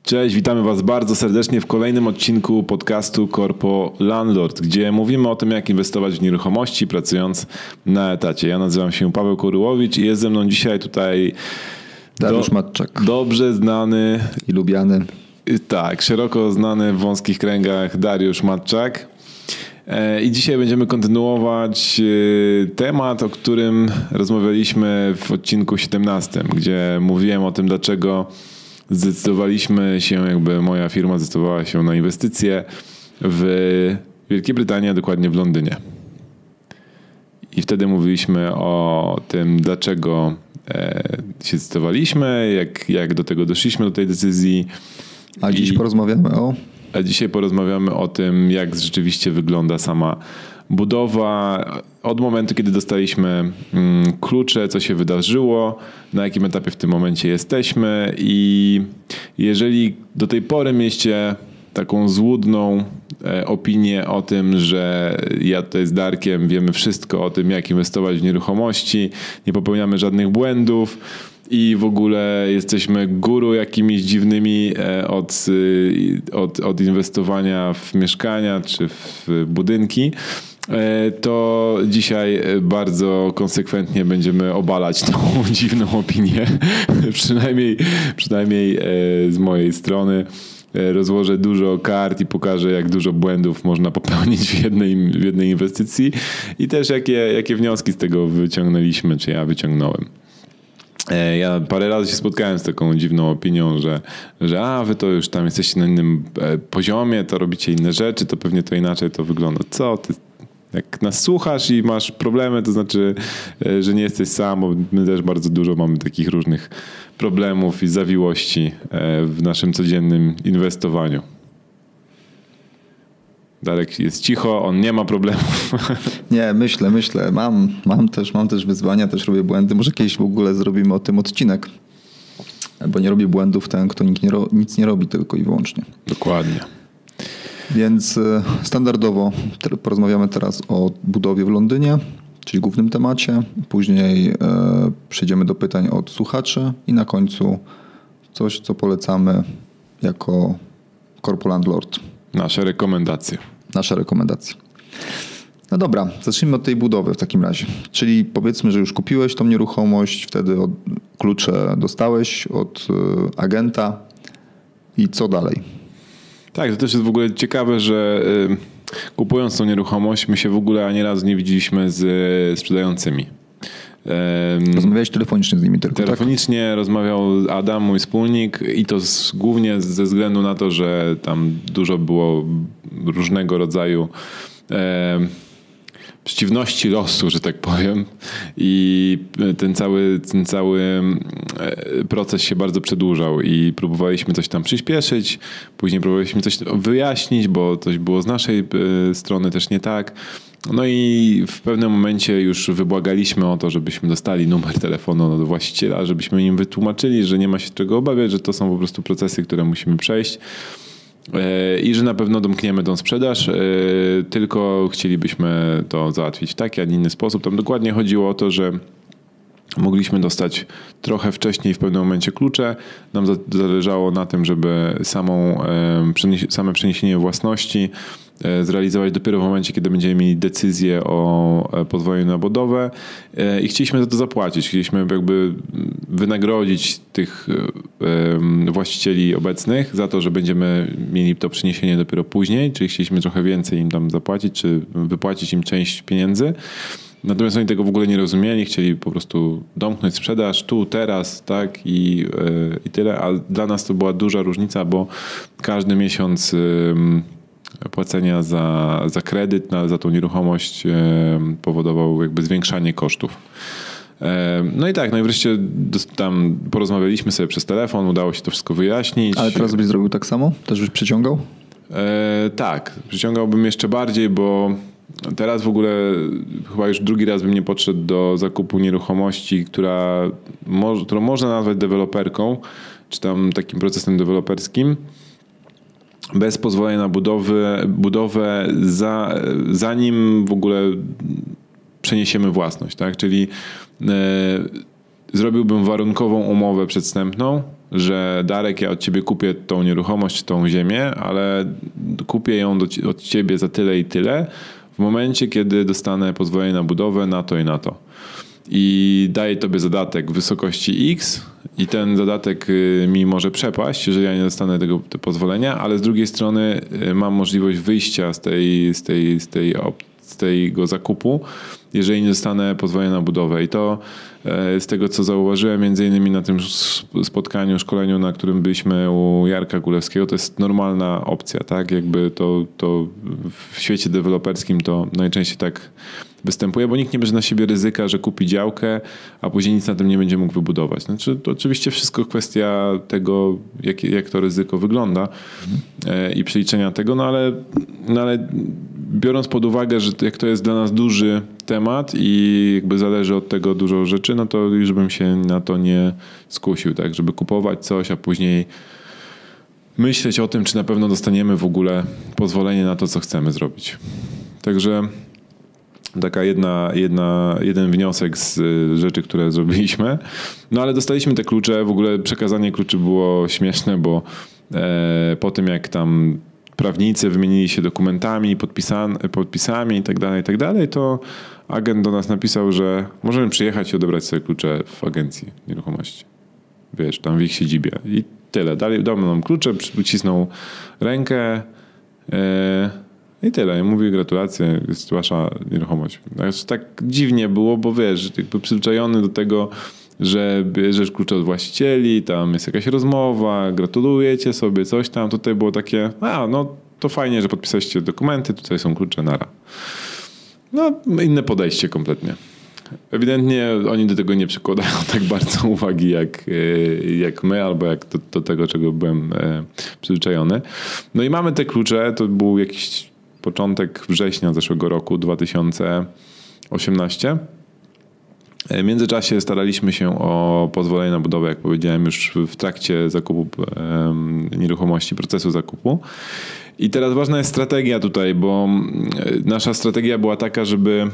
Cześć, witamy Was bardzo serdecznie w kolejnym odcinku podcastu Corpo Landlord, gdzie mówimy o tym, jak inwestować w nieruchomości, pracując na etacie. Ja nazywam się Paweł Koryłowicz i jest ze mną dzisiaj tutaj Dariusz Matczak. Dobrze znany i lubiany. Tak, szeroko znany w wąskich kręgach Dariusz Matczak. I dzisiaj będziemy kontynuować temat, o którym rozmawialiśmy w odcinku 17, gdzie mówiłem o tym, dlaczego moja firma zdecydowała się na inwestycje w Wielkiej Brytanii, a dokładnie w Londynie. I wtedy mówiliśmy o tym, dlaczego się zdecydowaliśmy, jak do tego doszliśmy, do tej decyzji. A dzisiaj porozmawiamy o tym, jak rzeczywiście wygląda sama budowa. Od momentu, kiedy dostaliśmy klucze, co się wydarzyło, na jakim etapie w tym momencie jesteśmy i jeżeli do tej pory mieliście taką złudną opinię o tym, że ja tutaj z Darkiem wiemy wszystko o tym, jak inwestować w nieruchomości, nie popełniamy żadnych błędów i w ogóle jesteśmy guru jakimiś dziwnymi od inwestowania w mieszkania czy w budynki, to dzisiaj bardzo konsekwentnie będziemy obalać tą dziwną opinię, przynajmniej z mojej strony. Rozłożę dużo kart i pokażę, jak dużo błędów można popełnić w jednej inwestycji i też jakie wnioski z tego wyciągnęliśmy, czy ja wyciągnąłem. Ja parę razy się spotkałem z taką dziwną opinią, że wy to już tam jesteście na innym poziomie, to robicie inne rzeczy, to pewnie to inaczej to wygląda. Co ty? Jak nas słuchasz i masz problemy, to znaczy, że nie jesteś sam, bo my też bardzo dużo mamy takich różnych problemów i zawiłości w naszym codziennym inwestowaniu. Darek jest cicho, on nie ma problemów. Nie, myślę. Mam też wyzwania, też robię błędy. Może kiedyś w ogóle zrobimy o tym odcinek. Bo nie robi błędów ten, kto nic nie robi, tylko i wyłącznie. Dokładnie. Więc standardowo porozmawiamy teraz o budowie w Londynie, czyli głównym temacie. Później przejdziemy do pytań od słuchaczy i na końcu coś, co polecamy jako Corpo Landlord. Nasze rekomendacje. No dobra, zacznijmy od tej budowy w takim razie. Czyli powiedzmy, że już kupiłeś tą nieruchomość, wtedy klucze dostałeś od agenta i co dalej? Tak, to też jest w ogóle ciekawe, że kupując tą nieruchomość, my się w ogóle ani razu nie widzieliśmy z sprzedającymi. Rozmawiałeś telefonicznie z nimi tylko, Telefonicznie tak? Rozmawiał Adam, mój wspólnik i to głównie ze względu na to, że tam dużo było różnego rodzaju przeciwności losu, że tak powiem. I ten cały proces się bardzo przedłużał i próbowaliśmy coś tam przyspieszyć, później próbowaliśmy coś wyjaśnić, bo coś było z naszej strony też nie tak. No i w pewnym momencie już wybłagaliśmy o to, żebyśmy dostali numer telefonu od właściciela, żebyśmy im wytłumaczyli, że nie ma się czego obawiać, że to są po prostu procesy, które musimy przejść i że na pewno domkniemy tą sprzedaż, tylko chcielibyśmy to załatwić w taki, a nie inny sposób. Tam dokładnie chodziło o to, że mogliśmy dostać trochę wcześniej w pewnym momencie klucze. Nam zależało na tym, żeby same przeniesienie własności zrealizować dopiero w momencie, kiedy będziemy mieli decyzję o pozwoleniu na budowę i chcieliśmy za to zapłacić. Chcieliśmy jakby wynagrodzić tych właścicieli obecnych za to, że będziemy mieli to przeniesienie dopiero później, czyli chcieliśmy trochę więcej im tam zapłacić, czy wypłacić im część pieniędzy. Natomiast oni tego w ogóle nie rozumieli, chcieli po prostu domknąć sprzedaż tu, teraz, tak i tyle, a dla nas to była duża różnica, bo każdy miesiąc płacenia za kredyt, za tą nieruchomość powodował jakby zwiększanie kosztów. No i tak, no i wreszcie tam porozmawialiśmy sobie przez telefon, udało się to wszystko wyjaśnić. Ale teraz byś zrobił tak samo? Też byś przyciągał? Tak, przyciągałbym jeszcze bardziej, bo teraz w ogóle chyba już drugi raz bym nie podszedł do zakupu nieruchomości, którą można nazwać deweloperką, czy tam takim procesem deweloperskim, bez pozwolenia na budowę zanim w ogóle przeniesiemy własność, tak? Czyli zrobiłbym warunkową umowę przedwstępną że Darek, ja od ciebie kupię tą nieruchomość, tą ziemię, ale kupię ją od ciebie za tyle i tyle w momencie, kiedy dostanę pozwolenie na budowę na to i na to. I daję tobie zadatek w wysokości X i ten zadatek mi może przepaść, jeżeli ja nie dostanę tego pozwolenia, ale z drugiej strony mam możliwość wyjścia z tego zakupu, jeżeli nie dostanę pozwolenia na budowę. I to z tego, co zauważyłem między innymi na tym spotkaniu, szkoleniu, na którym byliśmy u Jarka Gulewskiego, to jest normalna opcja, tak? Jakby to w świecie deweloperskim to najczęściej tak występuje, bo nikt nie bierze na siebie ryzyka, że kupi działkę, a później nic na tym nie będzie mógł wybudować. Znaczy, to oczywiście wszystko kwestia tego, jak to ryzyko wygląda i przeliczenia tego, no ale biorąc pod uwagę, że jak to jest dla nas duży temat i jakby zależy od tego dużo rzeczy, no to już bym się na to nie skusił, tak, żeby kupować coś, a później myśleć o tym, czy na pewno dostaniemy w ogóle pozwolenie na to, co chcemy zrobić. Także taka jeden wniosek z rzeczy, które zrobiliśmy. No ale dostaliśmy te klucze, w ogóle przekazanie kluczy było śmieszne, bo po tym jak tam prawnicy wymienili się dokumentami, podpisami i tak dalej, to agent do nas napisał, że możemy przyjechać i odebrać sobie klucze w agencji nieruchomości. Wiesz, tam w ich siedzibie. I tyle. Dał nam klucze, ucisnął rękę i tyle. I mówi gratulacje, jest wasza nieruchomość. Tak dziwnie było, bo wiesz, jakby przyzwyczajony do tego, że bierzesz klucze od właścicieli, tam jest jakaś rozmowa, gratulujecie sobie, coś tam. Tutaj było takie, no to fajnie, że podpisaliście dokumenty, tutaj są klucze, nara. No, inne podejście kompletnie. Ewidentnie oni do tego nie przykładają tak bardzo uwagi jak my, albo jak do tego, czego byłem przyzwyczajony. No i mamy te klucze, to był jakiś początek września zeszłego roku, 2018. W międzyczasie staraliśmy się o pozwolenie na budowę, jak powiedziałem, już w trakcie zakupu nieruchomości, procesu zakupu. I teraz ważna jest strategia tutaj, bo nasza strategia była taka, żeby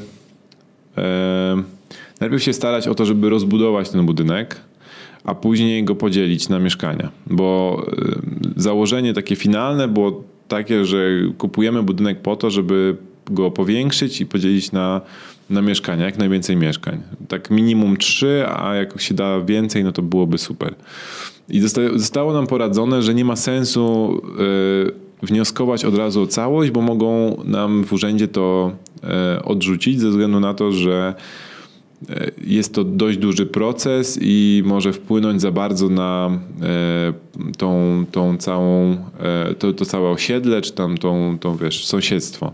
najpierw się starać o to, żeby rozbudować ten budynek, a później go podzielić na mieszkania. Bo założenie takie finalne było takie, że kupujemy budynek po to, żeby go powiększyć i podzielić na mieszkania, jak najwięcej mieszkań. Tak minimum 3, a jak się da więcej, no to byłoby super. I zostało nam poradzone, że nie ma sensu wnioskować od razu o całość, bo mogą nam w urzędzie to odrzucić ze względu na to, że jest to dość duży proces i może wpłynąć za bardzo na tą całą, to całe osiedle, czy tam tą wiesz, sąsiedztwo.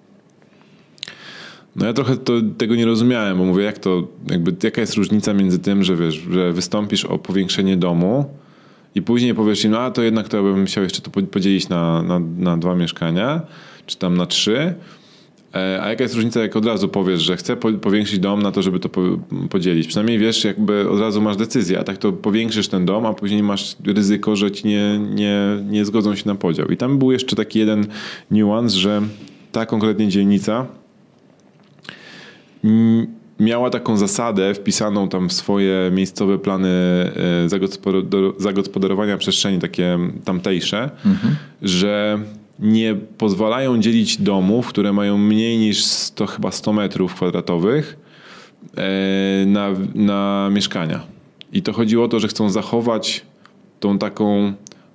No ja trochę tego nie rozumiałem, bo mówię, jaka jest różnica między tym, że wiesz, że wystąpisz o powiększenie domu i później powiesz im, to jednak to bym chciał jeszcze to podzielić na 2 mieszkania, czy tam na 3. A jaka jest różnica, jak od razu powiesz, że chcę powiększyć dom na to, żeby to podzielić. Przynajmniej wiesz, jakby od razu masz decyzję, a tak to powiększysz ten dom, a później masz ryzyko, że ci nie zgodzą się na podział. I tam był jeszcze taki jeden niuans, że ta konkretnie dzielnica miała taką zasadę wpisaną tam w swoje miejscowe plany zagospodarowania przestrzeni, takie tamtejsze, że nie pozwalają dzielić domów, które mają mniej niż 100 metrów kwadratowych na mieszkania. I to chodziło o to, że chcą zachować tą taką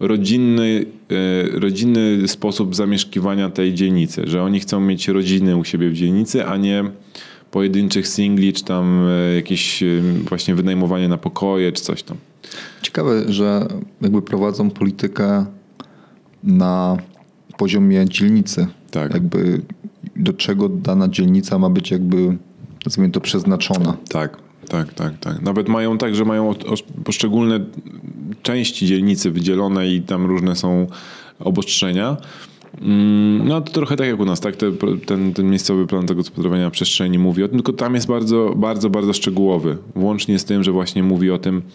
rodzinny sposób zamieszkiwania tej dzielnicy, że oni chcą mieć rodziny u siebie w dzielnicy, a nie pojedynczych singli, czy tam jakieś właśnie wynajmowanie na pokoje, czy coś tam. Ciekawe, że jakby prowadzą politykę na poziomie dzielnicy. Tak. Jakby do czego dana dzielnica ma być jakby, nazwijmy to, przeznaczona. Tak. Nawet mają tak, że mają poszczególne części dzielnicy wydzielone i tam różne są obostrzenia. No to trochę tak jak u nas, tak? Ten miejscowy plan zagospodarowania przestrzeni mówi o tym, tylko tam jest bardzo, bardzo, bardzo szczegółowy. Włącznie z tym, że właśnie mówi o tym,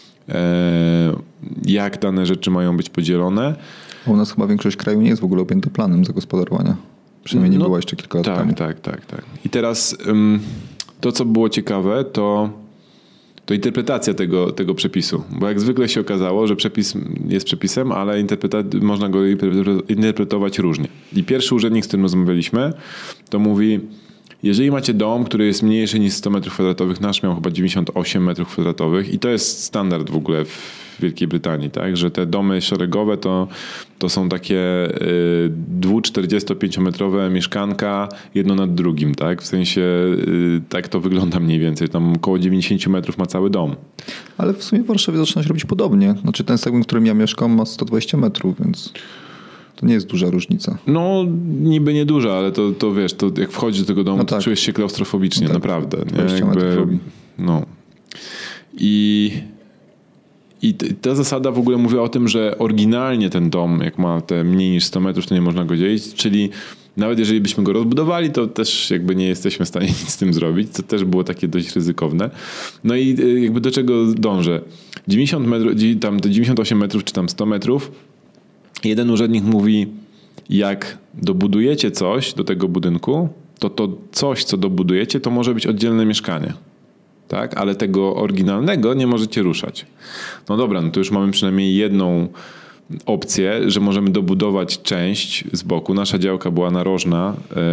jak dane rzeczy mają być podzielone. U nas chyba większość kraju nie jest w ogóle objęta planem zagospodarowania. Przynajmniej nie była jeszcze kilka lat temu. Tak. I teraz to, co było ciekawe, to to interpretacja tego przepisu. Bo jak zwykle się okazało, że przepis jest przepisem, ale można go interpretować różnie. I pierwszy urzędnik, z którym rozmawialiśmy, to mówi, jeżeli macie dom, który jest mniejszy niż 100 m2, nasz miał chyba 98 m2 i to jest standard w ogóle w Wielkiej Brytanii, tak? Że te domy szeregowe to są takie 2-45-metrowe mieszkanka jedno nad drugim, tak? W sensie tak to wygląda mniej więcej. Tam około 90 metrów ma cały dom. Ale w sumie w Warszawie zaczyna się robić podobnie. Znaczy ten segment, w którym ja mieszkam, ma 120 metrów, więc to nie jest duża różnica. No niby nie duża, ale to wiesz, to jak wchodzisz do tego domu, no tak. to czujesz się klaustrofobicznie, no tak. Naprawdę. 20 metrów robi. No. I ta zasada w ogóle mówi o tym, że oryginalnie ten dom, jak ma te mniej niż 100 metrów, to nie można go dzielić, czyli nawet jeżeli byśmy go rozbudowali, to też jakby nie jesteśmy w stanie nic z tym zrobić, co też było takie dość ryzykowne. No i jakby do czego dążę? 90 metrów, tam 98 metrów czy tam 100 metrów, jeden urzędnik mówi, jak dobudujecie coś do tego budynku, to coś, co dobudujecie, to może być oddzielne mieszkanie. Tak? Ale tego oryginalnego nie możecie ruszać. No dobra, no to już mamy przynajmniej jedną opcję, że możemy dobudować część z boku. Nasza działka była narożna.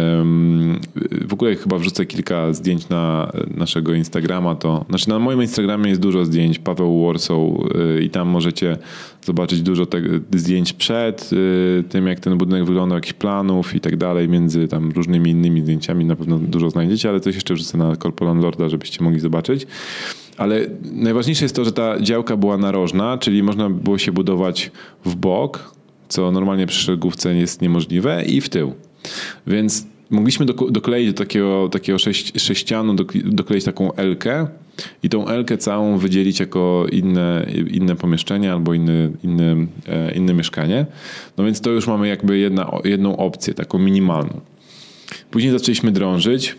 W ogóle chyba wrzucę kilka zdjęć na naszego Instagrama. Znaczy na moim Instagramie jest dużo zdjęć, Paweł Warsaw, i tam możecie zobaczyć dużo zdjęć przed tym, jak ten budynek wyglądał, jakichś planów i tak dalej, między tam różnymi innymi zdjęciami na pewno dużo znajdziecie, ale coś jeszcze wrzucę na Corpo Landlorda, żebyście mogli zobaczyć. Ale najważniejsze jest to, że ta działka była narożna, czyli można było się budować w bok, co normalnie przy szeregówce jest niemożliwe, i w tył. Więc mogliśmy dokleić do takiego sześcianu, dokleić taką L-kę i tą L-kę całą wydzielić jako inne pomieszczenie albo inne mieszkanie. No więc to już mamy jakby jedną opcję, taką minimalną. Później zaczęliśmy drążyć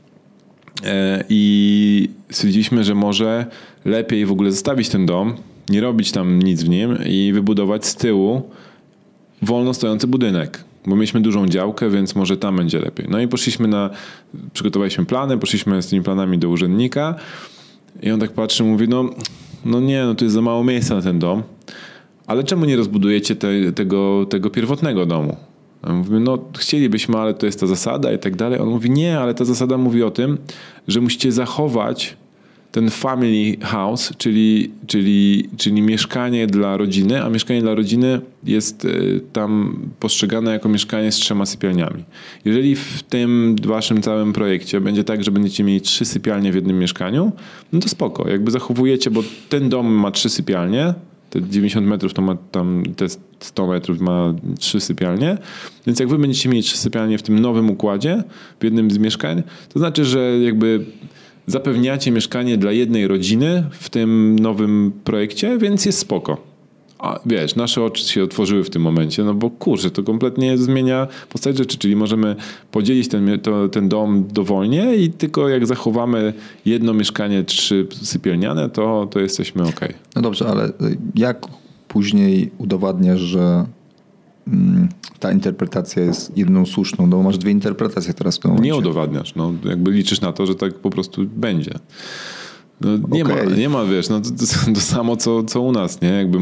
i stwierdziliśmy, że może lepiej w ogóle zostawić ten dom, nie robić tam nic w nim i wybudować z tyłu wolno stojący budynek. Bo mieliśmy dużą działkę, więc może tam będzie lepiej. No i przygotowaliśmy plany, poszliśmy z tymi planami do urzędnika i on tak patrzy, mówi, no nie, to jest za mało miejsca na ten dom, ale czemu nie rozbudujecie tego pierwotnego domu? Mówimy, chcielibyśmy, ale to jest ta zasada i tak dalej. On mówi, nie, ale ta zasada mówi o tym, że musicie zachować ten family house, czyli mieszkanie dla rodziny, a mieszkanie dla rodziny jest tam postrzegane jako mieszkanie z 3 sypialniami. Jeżeli w tym waszym całym projekcie będzie tak, że będziecie mieli 3 sypialnie w jednym mieszkaniu, no to spoko, jakby zachowujecie, bo ten dom ma 3 sypialnie, te 90 metrów to ma tam, te 100 metrów ma 3 sypialnie, więc jak wy będziecie mieli 3 sypialnie w tym nowym układzie, w jednym z mieszkań, to znaczy, że jakby zapewniacie mieszkanie dla jednej rodziny w tym nowym projekcie, więc jest spoko. A wiesz, nasze oczy się otworzyły w tym momencie, bo kurczę, to kompletnie zmienia postać rzeczy, czyli możemy podzielić ten dom dowolnie i tylko jak zachowamy jedno mieszkanie 3 sypialniane, to jesteśmy okej. No dobrze, ale jak później udowadniasz, że ta interpretacja jest jedyną słuszną? No bo masz 2 interpretacje teraz w tym momencie. Nie udowadniasz, jakby liczysz na to, że tak po prostu będzie. Nie ma, wiesz, to samo co u nas, nie? Jakby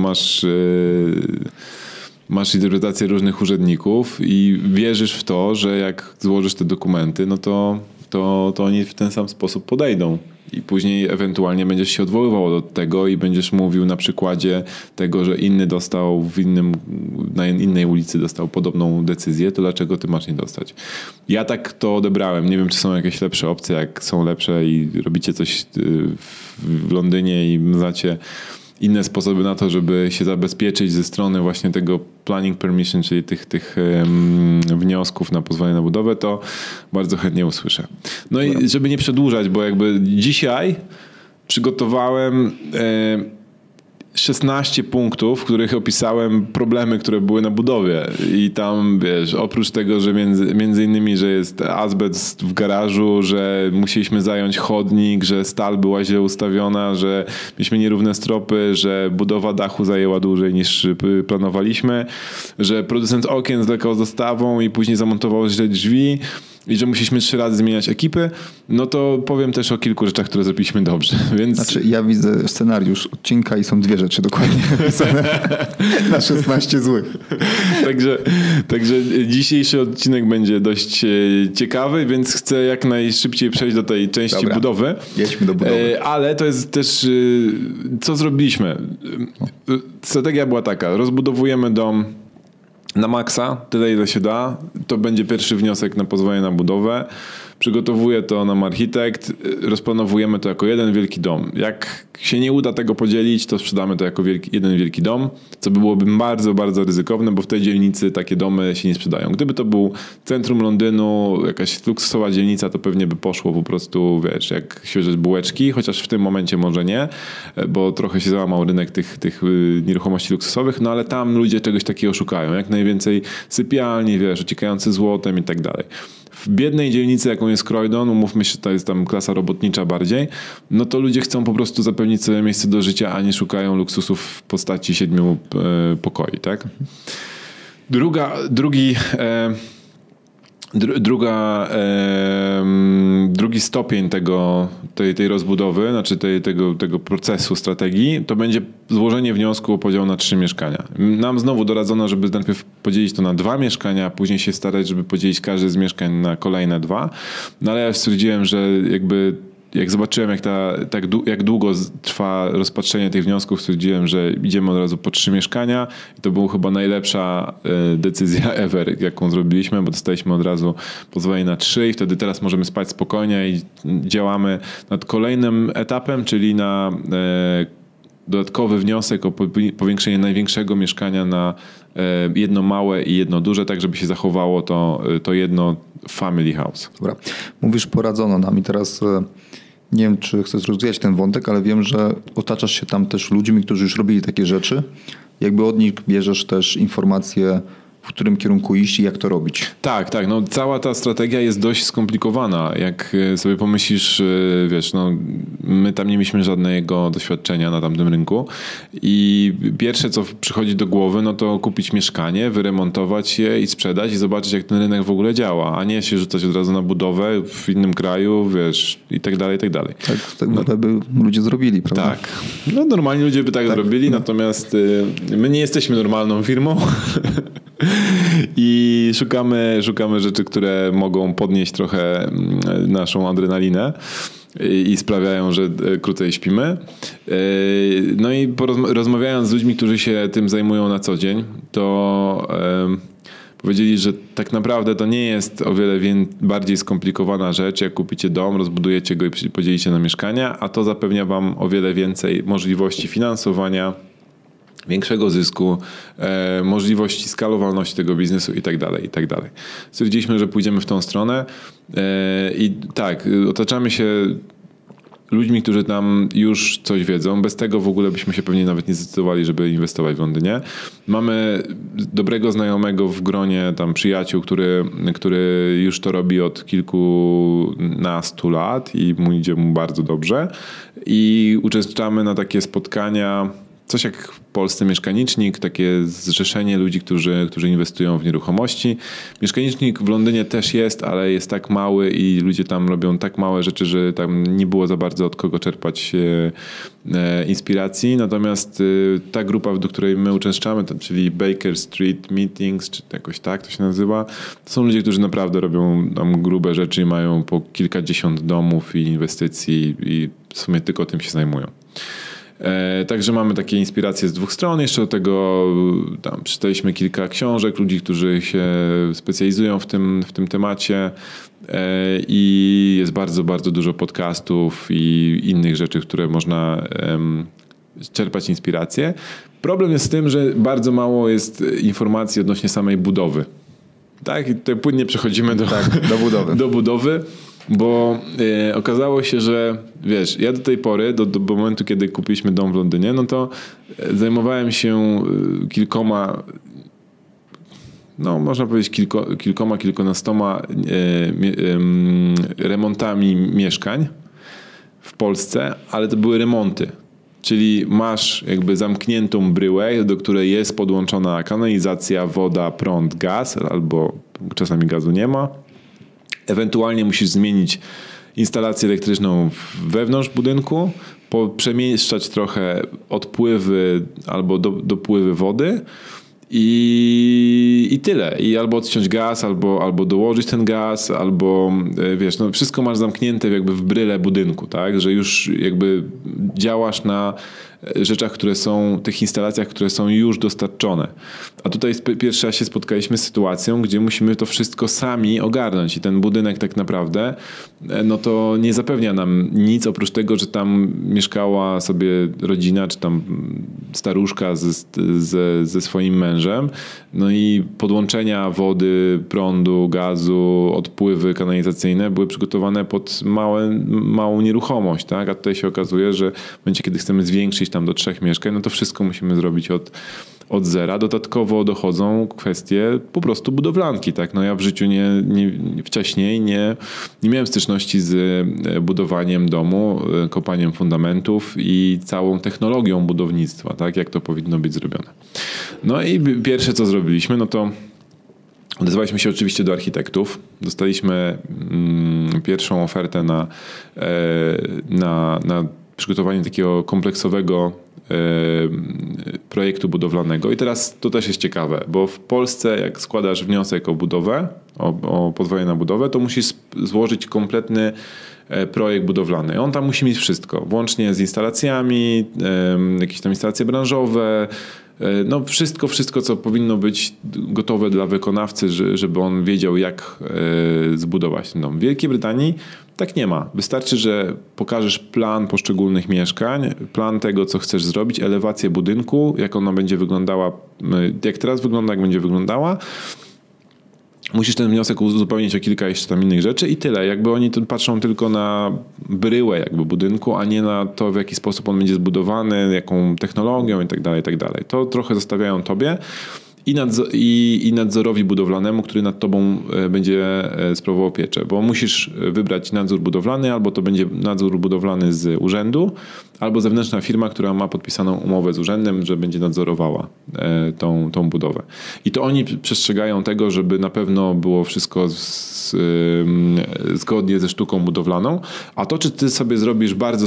masz interpretację różnych urzędników i wierzysz w to, że jak złożysz te dokumenty, to oni w ten sam sposób podejdą. I później ewentualnie będziesz się odwoływał do tego i będziesz mówił na przykładzie tego, że inny dostał na innej ulicy dostał podobną decyzję, to dlaczego ty masz nie dostać? Ja tak to odebrałem. Nie wiem, czy są jakieś lepsze opcje. Jak są lepsze i robicie coś w Londynie i znacie inne sposoby na to, żeby się zabezpieczyć ze strony właśnie tego planning permission, czyli tych wniosków na pozwolenie na budowę, to bardzo chętnie usłyszę. No i żeby nie przedłużać, bo jakby dzisiaj przygotowałem 16 punktów, w których opisałem problemy, które były na budowie. I tam, wiesz, oprócz tego, że między innymi, że jest azbest w garażu, że musieliśmy zająć chodnik, że stal była źle ustawiona, że mieliśmy nierówne stropy, że budowa dachu zajęła dłużej niż planowaliśmy, że producent okien zwlekał z dostawą i później zamontował źle drzwi, i że musieliśmy 3 razy zmieniać ekipy, no to powiem też o kilku rzeczach, które zrobiliśmy dobrze. Więc... Znaczy ja widzę scenariusz odcinka i są 2 rzeczy dokładnie napisane na 16 złych. Także dzisiejszy odcinek będzie dość ciekawy, więc chcę jak najszybciej przejść do tej części budowy. Jedźmy do budowy. Ale to jest też, co zrobiliśmy. Strategia była taka, rozbudowujemy dom na maksa, tyle ile się da. To będzie pierwszy wniosek na pozwolenie na budowę. Przygotowuje to nam architekt. Rozplanowujemy to jako jeden wielki dom. Jak się nie uda tego podzielić, to sprzedamy to jako jeden wielki dom, co byłoby bardzo, bardzo ryzykowne, bo w tej dzielnicy takie domy się nie sprzedają. Gdyby to był centrum Londynu, jakaś luksusowa dzielnica, to pewnie by poszło po prostu, wiesz, jak świeże bułeczki, chociaż w tym momencie może nie, bo trochę się załamał rynek tych nieruchomości luksusowych, no ale tam ludzie czegoś takiego szukają. Jak najwięcej sypialni, wiesz, ociekający złotem i tak dalej. W biednej dzielnicy, jaką jest Croydon, umówmy się, to jest tam klasa robotnicza bardziej, no to ludzie chcą po prostu zapewnić sobie miejsce do życia, a nie szukają luksusów w postaci 7 pokoi, tak? Drugi stopień tej rozbudowy, znaczy tego procesu strategii, to będzie złożenie wniosku o podział na 3 mieszkania. Nam znowu doradzono, żeby najpierw podzielić to na 2 mieszkania, a później się starać, żeby podzielić każde z mieszkań na kolejne 2. No ale ja stwierdziłem, że jak zobaczyłem, jak długo trwa rozpatrzenie tych wniosków, stwierdziłem, że idziemy od razu po 3 mieszkania. I to była chyba najlepsza decyzja ever, jaką zrobiliśmy, bo dostaliśmy od razu pozwolenie na 3 i wtedy teraz możemy spać spokojnie i działamy nad kolejnym etapem, czyli na dodatkowy wniosek o powiększenie największego mieszkania na jedno małe i jedno duże, tak żeby się zachowało to jedno family house. Dobra. Mówisz, poradzono nam i teraz nie wiem, czy chcesz rozwijać ten wątek, ale wiem, że otaczasz się tam też ludźmi, którzy już robili takie rzeczy. Jakby od nich bierzesz też informacje, w którym kierunku iść i jak to robić. Tak. No, cała ta strategia jest dość skomplikowana. Jak sobie pomyślisz, wiesz, no, my tam nie mieliśmy żadnego doświadczenia na tamtym rynku i pierwsze, co przychodzi do głowy, no to kupić mieszkanie, wyremontować je i sprzedać i zobaczyć, jak ten rynek w ogóle działa, a nie się rzucać od razu na budowę w innym kraju, wiesz, i tak dalej, i tak dalej. Tak by ludzie zrobili, prawda? Tak. No normalni ludzie by tak zrobili, natomiast my nie jesteśmy normalną firmą. I szukamy rzeczy, które mogą podnieść trochę naszą adrenalinę i sprawiają, że krócej śpimy. No i rozmawiając z ludźmi, którzy się tym zajmują na co dzień, to powiedzieli, że tak naprawdę to nie jest o wiele bardziej skomplikowana rzecz, jak kupicie dom, rozbudujecie go i podzielicie na mieszkania, a to zapewnia wam o wiele więcej możliwości finansowania, większego zysku, możliwości skalowalności tego biznesu i tak dalej, i tak dalej. Stwierdziliśmy, że pójdziemy w tą stronę i tak, otaczamy się ludźmi, którzy tam już coś wiedzą. Bez tego w ogóle byśmy się pewnie nawet nie zdecydowali, żeby inwestować w Londynie. Mamy dobrego znajomego w gronie tam przyjaciół, który już to robi od kilkunastu lat i idzie mu bardzo dobrze. I uczestniczymy na takie spotkania, coś jak Polscy Mieszkanicznik, takie zrzeszenie ludzi, którzy inwestują w nieruchomości. Mieszkanicznik w Londynie też jest, ale jest tak mały i ludzie tam robią tak małe rzeczy, że tam nie było za bardzo od kogo czerpać inspiracji. Natomiast ta grupa, do której my uczęszczamy, czyli Baker Street Meetings, czy jakoś tak to się nazywa, to są ludzie, którzy naprawdę robią tam grube rzeczy i mają po kilkadziesiąt domów i inwestycji i w sumie tylko tym się zajmują. Także mamy takie inspiracje z 2 stron. Jeszcze do tego tam przeczytaliśmy kilka książek ludzi, którzy się specjalizują w tym temacie i jest bardzo, bardzo dużo podcastów i innych rzeczy, które można czerpać inspirację. Problem jest z tym, że bardzo mało jest informacji odnośnie samej budowy. Tak? I tutaj płynnie przechodzimy do budowy. Bo okazało się, że wiesz, ja do tej pory, do momentu, kiedy kupiliśmy dom w Londynie, no to zajmowałem się kilkoma, no można powiedzieć kilkunastoma remontami mieszkań w Polsce, ale to były remonty. Czyli masz jakby zamkniętą bryłę, do której jest podłączona kanalizacja, woda, prąd, gaz, albo czasami gazu nie ma. Ewentualnie musisz zmienić instalację elektryczną wewnątrz budynku, przemieszczać trochę odpływy albo dopływy wody i tyle. I albo odciąć gaz, albo dołożyć ten gaz, albo wiesz, no wszystko masz zamknięte jakby w bryle budynku, tak? Że już jakby działasz na rzeczach, tych instalacjach, które są już dostarczone. A tutaj pierwszy raz się spotkaliśmy z sytuacją, gdzie musimy to wszystko sami ogarnąć i ten budynek tak naprawdę, no to nie zapewnia nam nic oprócz tego, że tam mieszkała sobie rodzina, czy tam staruszka ze swoim mężem, no i podłączenia wody, prądu, gazu, odpływy kanalizacyjne były przygotowane pod małą nieruchomość, tak? A tutaj się okazuje, że w momencie, kiedy chcemy zwiększyć tam do 3 mieszkań, no to wszystko musimy zrobić od zera. Dodatkowo dochodzą kwestie po prostu budowlanki, tak? No ja w życiu wcześniej nie miałem styczności z budowaniem domu, kopaniem fundamentów i całą technologią budownictwa, tak? Jak to powinno być zrobione. No i pierwsze co zrobiliśmy, no to odezwaliśmy się oczywiście do architektów. Dostaliśmy pierwszą ofertę na przygotowanie takiego kompleksowego projektu budowlanego. I teraz to też jest ciekawe, bo w Polsce jak składasz wniosek o budowę, o pozwolenie na budowę, to musisz złożyć kompletny projekt budowlany. On tam musi mieć wszystko, włącznie z instalacjami, jakieś tam instalacje branżowe, no wszystko, co powinno być gotowe dla wykonawcy, żeby on wiedział, jak zbudować ten dom. W Wielkiej Brytanii tak nie ma. Wystarczy, że pokażesz plan poszczególnych mieszkań, plan tego, co chcesz zrobić, elewację budynku, jak ona będzie wyglądała, jak teraz wygląda, jak będzie wyglądała. Musisz ten wniosek uzupełnić o kilka jeszcze tam innych rzeczy i tyle. Jakby oni patrzą tylko na bryłę jakby budynku, a nie na to, w jaki sposób on będzie zbudowany, jaką technologią i tak dalej, i tak dalej. To trochę zostawiają tobie i nadzorowi budowlanemu, który nad tobą będzie sprawował pieczę. Bo musisz wybrać nadzór budowlany, albo to będzie nadzór budowlany z urzędu, albo zewnętrzna firma, która ma podpisaną umowę z urzędem, że będzie nadzorowała tą budowę. I to oni przestrzegają tego, żeby na pewno było wszystko zgodnie ze sztuką budowlaną. A to, czy ty sobie zrobisz bardzo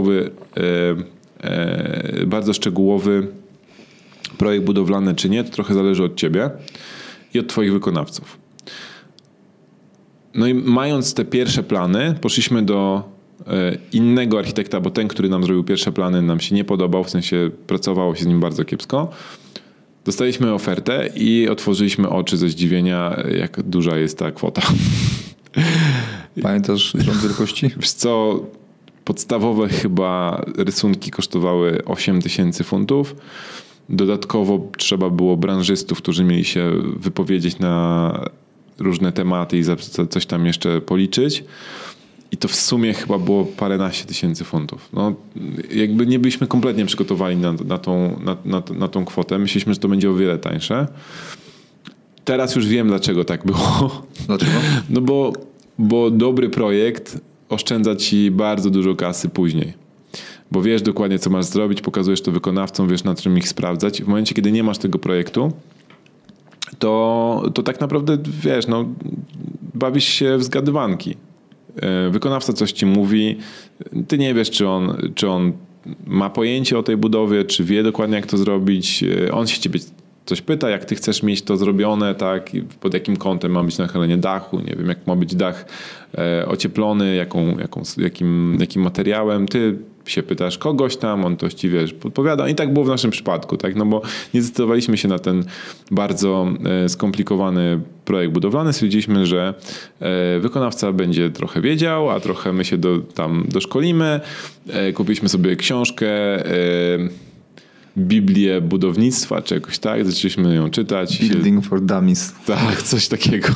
szczegółowy projekt budowlany czy nie, to trochę zależy od ciebie i od twoich wykonawców. No i mając te pierwsze plany, poszliśmy do innego architekta, bo ten, który nam zrobił pierwsze plany, nam się nie podobał, w sensie pracowało się z nim bardzo kiepsko. Dostaliśmy ofertę i otworzyliśmy oczy ze zdziwienia, jak duża jest ta kwota. Pamiętasz rząd wielkości? Wiesz co, podstawowe chyba rysunki kosztowały 8000 funtów. Dodatkowo trzeba było branżystów, którzy mieli się wypowiedzieć na różne tematy i coś tam jeszcze policzyć. I to w sumie chyba było paręnaście tysięcy funtów. No, jakby nie byliśmy kompletnie przygotowani na tą kwotę. Myśleliśmy, że to będzie o wiele tańsze. Teraz już wiem, dlaczego tak było. Dlaczego? No bo dobry projekt oszczędza ci bardzo dużo kasy później. Bo wiesz dokładnie, co masz zrobić, pokazujesz to wykonawcom, wiesz, na czym ich sprawdzać. W momencie, kiedy nie masz tego projektu, to tak naprawdę, wiesz, no, bawisz się w zgadywanki. Wykonawca coś ci mówi, ty nie wiesz, czy on ma pojęcie o tej budowie, czy wie dokładnie, jak to zrobić. On się ciebie coś pyta, jak ty chcesz mieć to zrobione, tak, pod jakim kątem ma być nachylenie dachu, nie wiem, jak ma być dach ocieplony, jakim materiałem. Ty się pytasz kogoś tam, on to ci, wiesz, podpowiada. I tak było w naszym przypadku, tak, no bo nie zdecydowaliśmy się na ten bardzo skomplikowany projekt budowlany. Stwierdziliśmy, że wykonawca będzie trochę wiedział, a trochę my się tam doszkolimy. Kupiliśmy sobie książkę, Biblię budownictwa, czy jakoś tak. Zaczęliśmy ją czytać. Building for Dummies. Tak, coś takiego.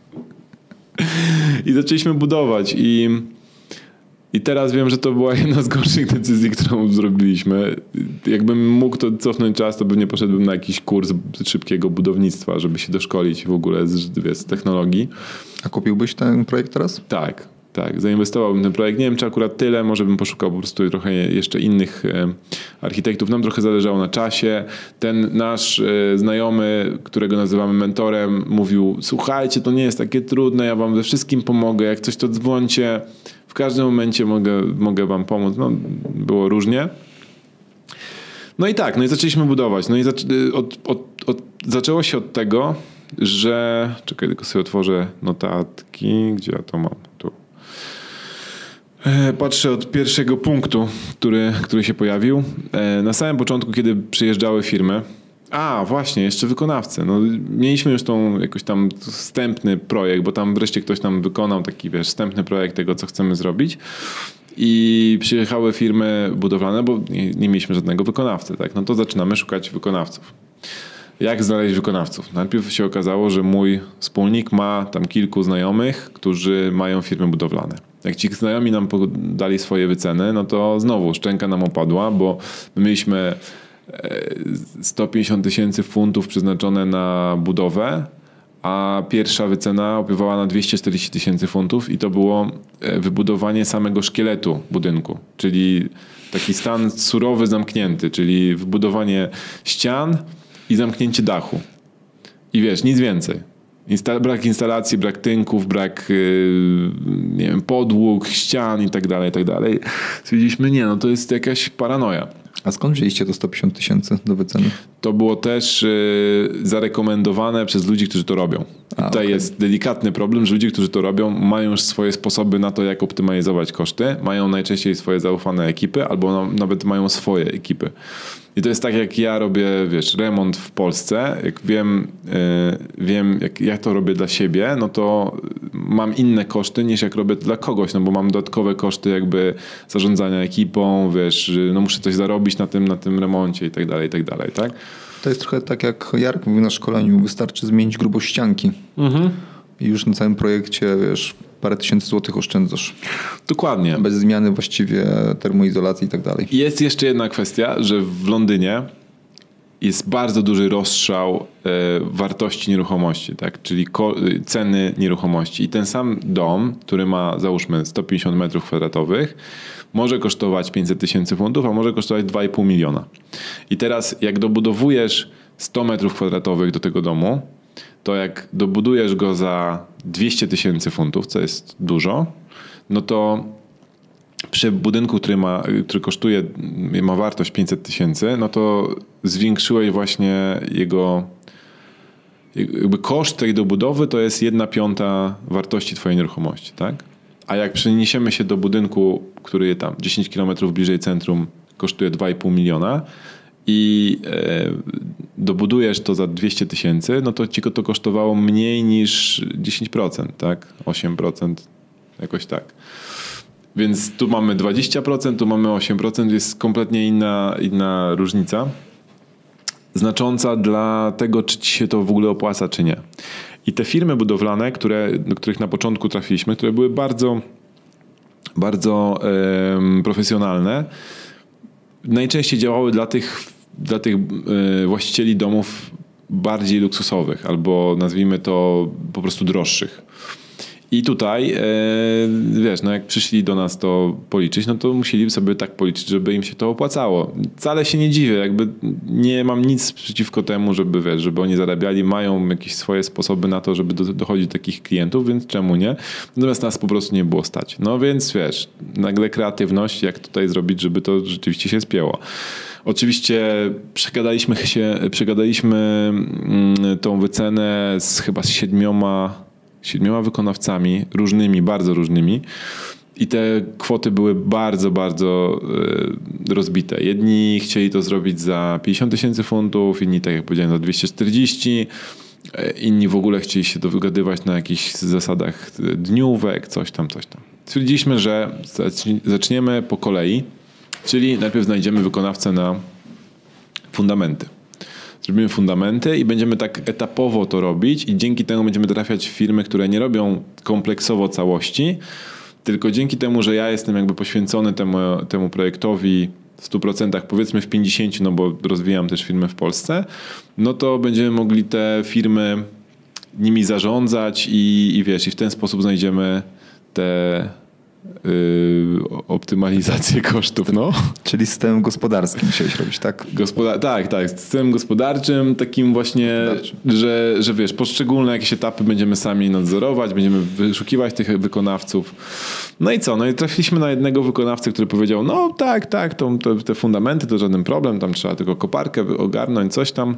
I zaczęliśmy budować i teraz wiem, że to była jedna z gorszych decyzji, którą zrobiliśmy. Jakbym mógł to cofnąć czas, to pewnie poszedłbym na jakiś kurs szybkiego budownictwa, żeby się doszkolić w ogóle z technologii. A kupiłbyś ten projekt teraz? Tak. Tak, zainwestowałbym w ten projekt. Nie wiem, czy akurat tyle, może bym poszukał po prostu trochę jeszcze innych architektów. Nam trochę zależało na czasie. Ten nasz znajomy, którego nazywamy mentorem, mówił: słuchajcie, to nie jest takie trudne, ja wam ze wszystkim pomogę, jak coś to dzwońcie, w każdym momencie mogę wam pomóc. No, było różnie. No i tak, no i zaczęliśmy budować. No i zaczęło się od tego, że... Czekaj, tylko sobie otworzę notatki. Gdzie ja to mam? Tu. Patrzę od pierwszego punktu, który się pojawił. Na samym początku, kiedy przyjeżdżały firmy, właśnie, jeszcze wykonawcy. No, mieliśmy już tą jakoś tam wstępny projekt, bo tam wreszcie ktoś nam wykonał taki, wstępny projekt tego, co chcemy zrobić. I przyjechały firmy budowlane, bo nie mieliśmy żadnego wykonawcy. Tak? No to zaczynamy szukać wykonawców. Jak znaleźć wykonawców? Najpierw się okazało, że mój wspólnik ma tam kilku znajomych, którzy mają firmy budowlane. Jak ci znajomi nam dali swoje wyceny, no to znowu szczęka nam opadła, bo my mieliśmy 150 000 funtów przeznaczone na budowę, a pierwsza wycena opiewała na 240 000 funtów i to było wybudowanie samego szkieletu budynku, czyli taki stan surowy, zamknięty, czyli wybudowanie ścian i zamknięcie dachu. I wiesz, nic więcej. Brak instalacji, brak tynków, brak nie wiem, podłóg, ścian i tak dalej, i tak dalej. Stwierdziliśmy, to jest jakaś paranoja. A skąd wzięliście to 150 000 do wyceny? To było też zarekomendowane przez ludzi, którzy to robią. Tutaj jest delikatny problem, że ludzie, którzy to robią, mają już swoje sposoby na to, jak optymalizować koszty. Mają najczęściej swoje zaufane ekipy albo nawet mają swoje ekipy. I to jest tak, jak ja robię, remont w Polsce. Jak wiem jak to robię dla siebie, no to mam inne koszty niż jak robię dla kogoś, no bo mam dodatkowe koszty jakby zarządzania ekipą, muszę coś zarobić na tym remoncie i tak dalej, tak? To jest trochę tak, jak Jarek mówił na szkoleniu, wystarczy zmienić grubość ścianki. I już na całym projekcie, parę tysięcy złotych oszczędzasz. Dokładnie. Bez zmiany właściwie termoizolacji i tak dalej. Jest jeszcze jedna kwestia, że w Londynie jest bardzo duży rozstrzał wartości nieruchomości, tak? Czyli ceny nieruchomości. I ten sam dom, który ma, załóżmy, 150 metrów kwadratowych, może kosztować 500 000 funtów, a może kosztować 2,5 miliona. I teraz jak dobudowujesz 100 metrów kwadratowych do tego domu, to jak dobudujesz go za 200 000 funtów, co jest dużo, no to przy budynku, który kosztuje, ma wartość 500 000, no to zwiększyłeś właśnie jego jakby koszt tej dobudowy to jest 1/5 wartości twojej nieruchomości, tak? A jak przeniesiemy się do budynku, który jest tam 10 km bliżej centrum, kosztuje 2,5 miliona i dobudujesz to za 200 000, no to ci to kosztowało mniej niż 10%, tak? 8%, jakoś tak. Więc tu mamy 20%, tu mamy 8%, jest kompletnie inna różnica. Znacząca dla tego, czy ci się to w ogóle opłaca, czy nie. I te firmy budowlane, do których na początku trafiliśmy, które były bardzo, bardzo profesjonalne, najczęściej działały dla tych właścicieli domów bardziej luksusowych albo nazwijmy to po prostu droższych. I tutaj, jak przyszli do nas to policzyć, no to musieli sobie tak policzyć, żeby im się to opłacało. Wcale się nie dziwię, jakby nie mam nic przeciwko temu, żeby oni zarabiali, mają jakieś swoje sposoby na to, żeby dochodzić do takich klientów, więc czemu nie? Natomiast nas po prostu nie było stać. No więc nagle kreatywność, jak tutaj zrobić, żeby to rzeczywiście się spięło. Oczywiście przegadaliśmy tą wycenę chyba z siedmioma wykonawcami, różnymi, bardzo różnymi. I te kwoty były bardzo, bardzo rozbite. Jedni chcieli to zrobić za 50 000 funtów, inni, tak jak powiedziałem, za 240. Inni w ogóle chcieli się dogadywać na jakichś zasadach dniówek, coś tam. Stwierdziliśmy, że zaczniemy po kolei, czyli najpierw znajdziemy wykonawcę na fundamenty. Zrobimy fundamenty i będziemy tak etapowo to robić i dzięki temu będziemy trafiać w firmy, które nie robią kompleksowo całości, tylko dzięki temu, że ja jestem jakby poświęcony temu projektowi w 100%, powiedzmy w 50%, no bo rozwijam też firmy w Polsce, no to będziemy mogli te firmy nimi zarządzać i w ten sposób znajdziemy optymalizację kosztów, no. Czyli systemem gospodarskim musiałeś robić, tak? Tak, systemem gospodarczym, takim właśnie, że wiesz, poszczególne jakieś etapy będziemy sami nadzorować, będziemy wyszukiwać tych wykonawców. No i co? No i trafiliśmy na jednego wykonawcę, który powiedział, no tak, te fundamenty to żaden problem, tam trzeba tylko koparkę ogarnąć, coś tam.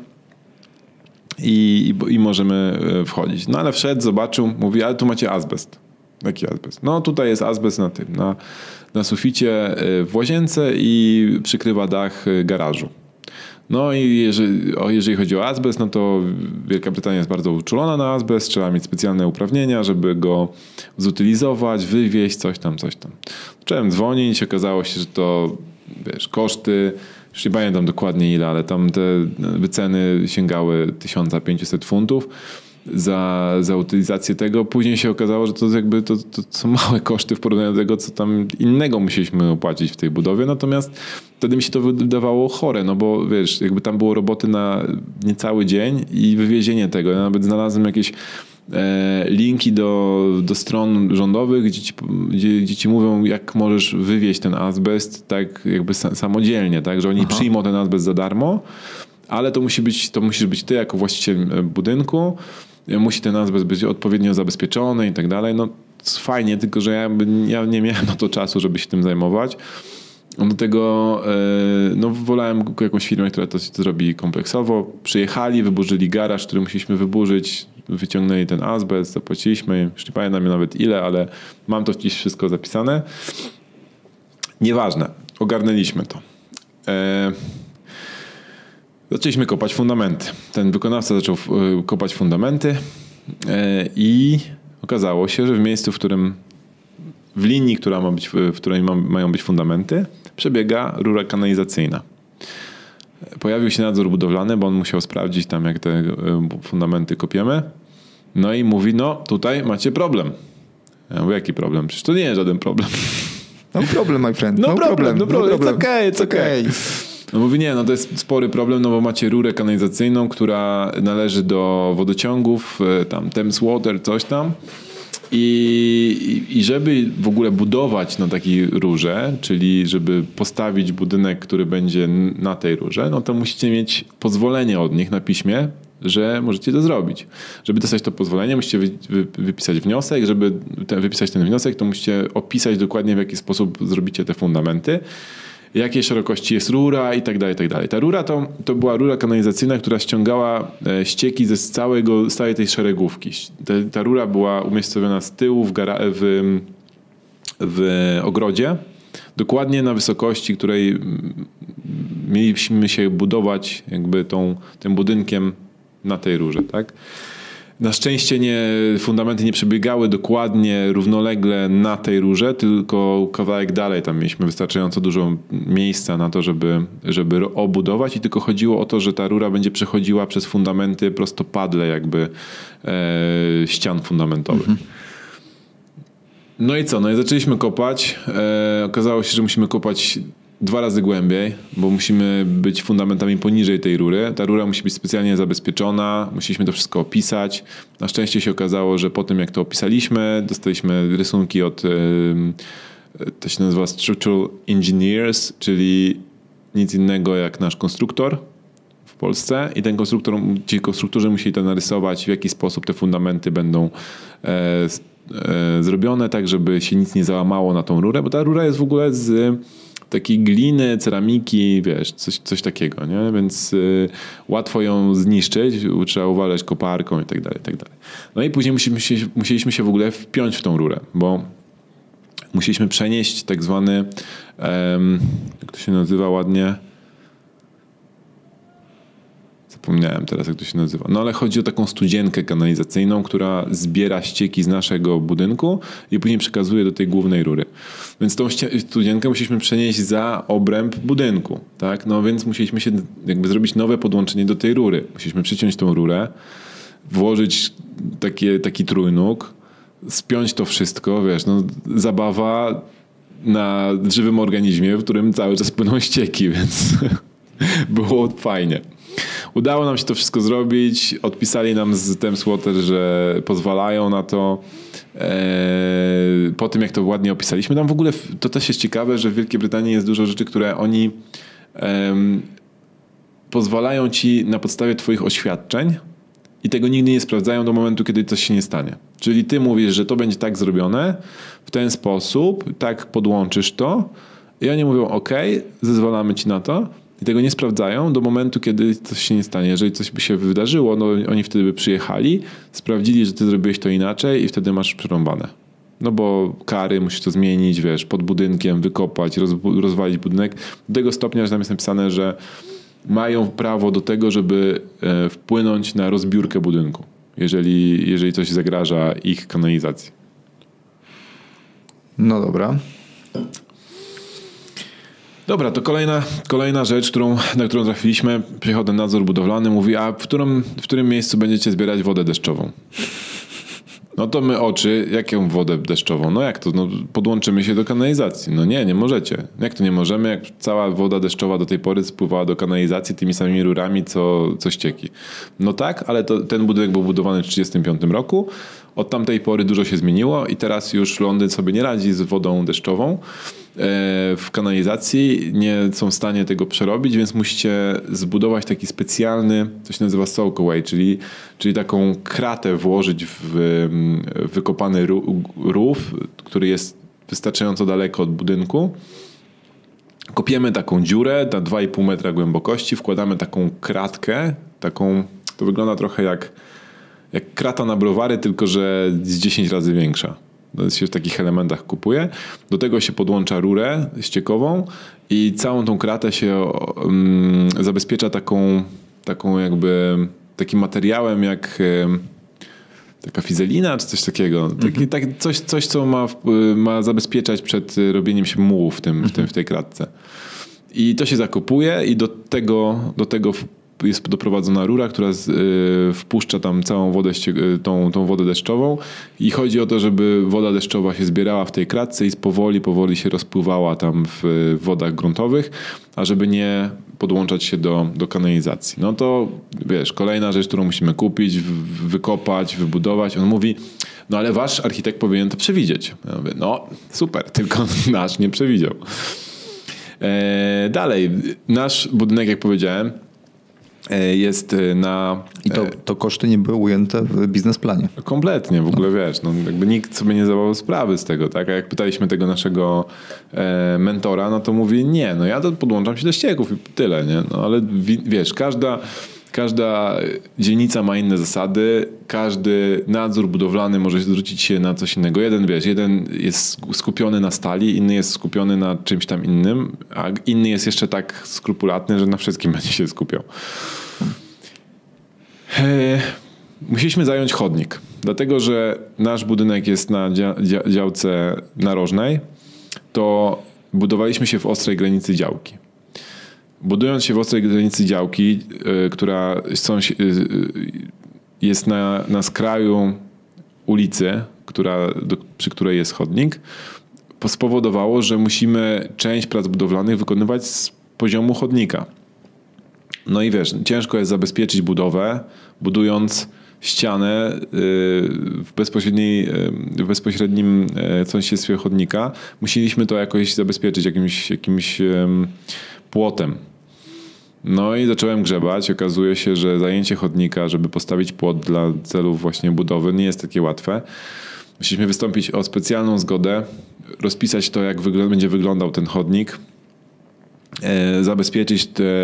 I możemy wchodzić. No ale wszedł, zobaczył, mówi, ale tu macie azbest. Jaki azbest? No tutaj jest azbest na suficie w łazience i przykrywa dach garażu. No i jeżeli chodzi o azbest, no to Wielka Brytania jest bardzo uczulona na azbest, trzeba mieć specjalne uprawnienia, żeby go zutylizować, wywieźć, coś tam. Zacząłem dzwonić, okazało się, że to wiesz, koszty, już nie pamiętam dokładnie ile, ale tam te wyceny sięgały 1500 funtów za utylizację tego. Później się okazało, że to są małe koszty w porównaniu do tego, co tam innego musieliśmy opłacić w tej budowie. Natomiast wtedy mi się to wydawało chore, no bo wiesz, jakby tam było roboty na niecały dzień i wywiezienie tego. Ja nawet znalazłem jakieś linki do stron rządowych, gdzie ci mówią, jak możesz wywieźć ten azbest tak jakby samodzielnie, tak, że oni przyjmą ten azbest za darmo, ale to musisz być ty jako właściciel budynku, musi ten azbest być odpowiednio zabezpieczony i tak dalej. No fajnie, tylko że ja nie miałem na to czasu, żeby się tym zajmować. Do tego wolałem jakąś firmę, która to zrobi kompleksowo. Przyjechali, wyburzyli garaż, który musieliśmy wyburzyć, wyciągnęli ten azbest, zapłaciliśmy, już nie pamiętam nawet ile, ale mam to gdzieś wszystko zapisane. Nieważne, ogarnęliśmy to. Zaczęliśmy kopać fundamenty. Ten wykonawca zaczął kopać fundamenty i okazało się, że w miejscu, w linii, w której mają być fundamenty, przebiega rura kanalizacyjna. Pojawił się nadzór budowlany, bo on musiał sprawdzić tam, jak te fundamenty kopiemy. No i mówi, no tutaj macie problem. Ja mówię, jaki problem? Przecież to nie jest żaden problem. No problem, my friend. No problem. It's okay. No mówi, nie, no to jest spory problem, no bo macie rurę kanalizacyjną, która należy do wodociągów, tam Thames Water, coś tam. I żeby w ogóle budować na takiej rurze, czyli żeby postawić budynek, który będzie na tej rurze, no to musicie mieć pozwolenie od nich na piśmie, że możecie to zrobić. Żeby dostać to pozwolenie, musicie wypisać wniosek. Żeby wypisać ten wniosek, to musicie opisać dokładnie, w jaki sposób zrobicie te fundamenty, jakiej szerokości jest rura i tak dalej, i tak dalej. Ta rura to była rura kanalizacyjna, która ściągała ścieki z całej tej szeregówki. Ta rura była umiejscowiona z tyłu w ogrodzie, dokładnie na wysokości, której mieliśmy się budować jakby tym budynkiem na tej rurze, tak? Na szczęście fundamenty nie przebiegały dokładnie równolegle na tej rurze, tylko kawałek dalej. Tam mieliśmy wystarczająco dużo miejsca na to, żeby obudować i tylko chodziło o to, że ta rura będzie przechodziła przez fundamenty prostopadle jakby ścian fundamentowych. No i co? No i zaczęliśmy kopać. Okazało się, że musimy kopać 2 razy głębiej, bo musimy być fundamentami poniżej tej rury. Ta rura musi być specjalnie zabezpieczona, musieliśmy to wszystko opisać. Na szczęście się okazało, że po tym jak to opisaliśmy, dostaliśmy rysunki od, to się nazywa Structural Engineers, czyli nic innego jak nasz konstruktor w Polsce i ci konstruktorzy musieli to narysować, w jaki sposób te fundamenty będą zrobione, tak żeby się nic nie załamało na tą rurę, bo ta rura jest w ogóle z takiej gliny, ceramiki, wiesz, coś takiego, nie? Więc łatwo ją zniszczyć, trzeba uważać koparką i tak dalej, i tak dalej. No i później musieliśmy się w ogóle wpiąć w tą rurę, bo musieliśmy przenieść tak zwany, jak to się nazywa ładnie, zapomniałem teraz, jak to się nazywa. No ale chodzi o taką studzienkę kanalizacyjną, która zbiera ścieki z naszego budynku i później przekazuje do tej głównej rury. Więc tą studzienkę musieliśmy przenieść za obręb budynku, tak? No więc musieliśmy się jakby zrobić nowe podłączenie do tej rury. Musieliśmy przyciąć tą rurę, włożyć taki trójnóg, spiąć to wszystko, wiesz, no zabawa na żywym organizmie, w którym cały czas płyną ścieki, więc było fajnie. Udało nam się to wszystko zrobić. Odpisali nam z Thames Water, że pozwalają na to. Po tym, jak to ładnie opisaliśmy. Tam w ogóle to też jest ciekawe, że w Wielkiej Brytanii jest dużo rzeczy, które oni pozwalają ci na podstawie twoich oświadczeń i tego nigdy nie sprawdzają do momentu, kiedy coś się nie stanie. Czyli ty mówisz, że to będzie tak zrobione, w ten sposób, tak podłączysz to i oni mówią, ok, zezwalamy ci na to i tego nie sprawdzają do momentu, kiedy coś się nie stanie. Jeżeli coś by się wydarzyło, no oni wtedy by przyjechali, sprawdzili, że ty zrobiłeś to inaczej i wtedy masz przerąbane. No bo kary, musisz to zmienić, wiesz, pod budynkiem, wykopać, rozwalić budynek. Do tego stopnia, że tam jest napisane, że mają prawo do tego, żeby wpłynąć na rozbiórkę budynku, jeżeli coś zagraża ich kanalizacji. No dobra. Dobra, to kolejna rzecz, na którą trafiliśmy. Przyjechał ten nadzór budowlany, mówi, a w którym miejscu będziecie zbierać wodę deszczową? No to my jaką wodę deszczową? No jak to? No podłączymy się do kanalizacji. No nie możecie. Jak to nie możemy? Jak cała woda deszczowa do tej pory spływała do kanalizacji tymi samymi rurami, co ścieki. No tak, ale ten budynek był budowany w 1935 roku. Od tamtej pory dużo się zmieniło i teraz już Londyn sobie nie radzi z wodą deszczową w kanalizacji. Nie są w stanie tego przerobić, więc musicie zbudować taki specjalny, co się nazywa soakaway, czyli taką kratę włożyć w wykopany rów, który jest wystarczająco daleko od budynku. Kopiemy taką dziurę na 2,5 metra głębokości, wkładamy taką kratkę, to wygląda trochę jak krata na browary, tylko że z 10 razy większa. To się w takich elementach kupuje. Do tego się podłącza rurę ściekową i całą tą kratę się zabezpiecza taką jakby takim materiałem jak taka fizelina czy coś takiego. Coś co ma zabezpieczać przed robieniem się mułu w tej kratce. I to się zakopuje i do tego jest doprowadzona rura, która wpuszcza tam całą wodę, tą wodę deszczową i chodzi o to, żeby woda deszczowa się zbierała w tej kratce i powoli się rozpływała tam w wodach gruntowych, a żeby nie podłączać się do kanalizacji. No to wiesz, kolejna rzecz, którą musimy kupić, wykopać, wybudować. On mówi, no ale wasz architekt powinien to przewidzieć. Ja mówię, no super, tylko nasz nie przewidział. Dalej, nasz budynek, jak powiedziałem, jest na... I to koszty nie były ujęte w biznesplanie. Kompletnie, w ogóle wiesz, no jakby nikt sobie nie zdawał sprawy z tego, tak? A jak pytaliśmy tego naszego mentora, no to mówi, nie, no ja to podłączam się do ścieków i tyle, nie? No ale wiesz, każda dzielnica ma inne zasady, każdy nadzór budowlany może zwrócić się na coś innego. Jeden jest skupiony na stali, inny jest skupiony na czymś tam innym, a inny jest jeszcze tak skrupulatny, że na wszystkim będzie się skupiał. Musieliśmy zająć chodnik, dlatego że nasz budynek jest na działce narożnej, to budowaliśmy się w ostrej granicy działki. Budując się w ostrej granicy działki, która jest na skraju ulicy, przy której jest chodnik, spowodowało, że musimy część prac budowlanych wykonywać z poziomu chodnika. No i wiesz, ciężko jest zabezpieczyć budowę, budując ścianę w bezpośrednim sąsiedztwie chodnika. Musieliśmy to jakoś zabezpieczyć jakimś płotem. No i zacząłem grzebać. Okazuje się, że zajęcie chodnika, żeby postawić płot dla celów właśnie budowy, nie jest takie łatwe. Musieliśmy wystąpić o specjalną zgodę, rozpisać to, jak będzie wyglądał ten chodnik, zabezpieczyć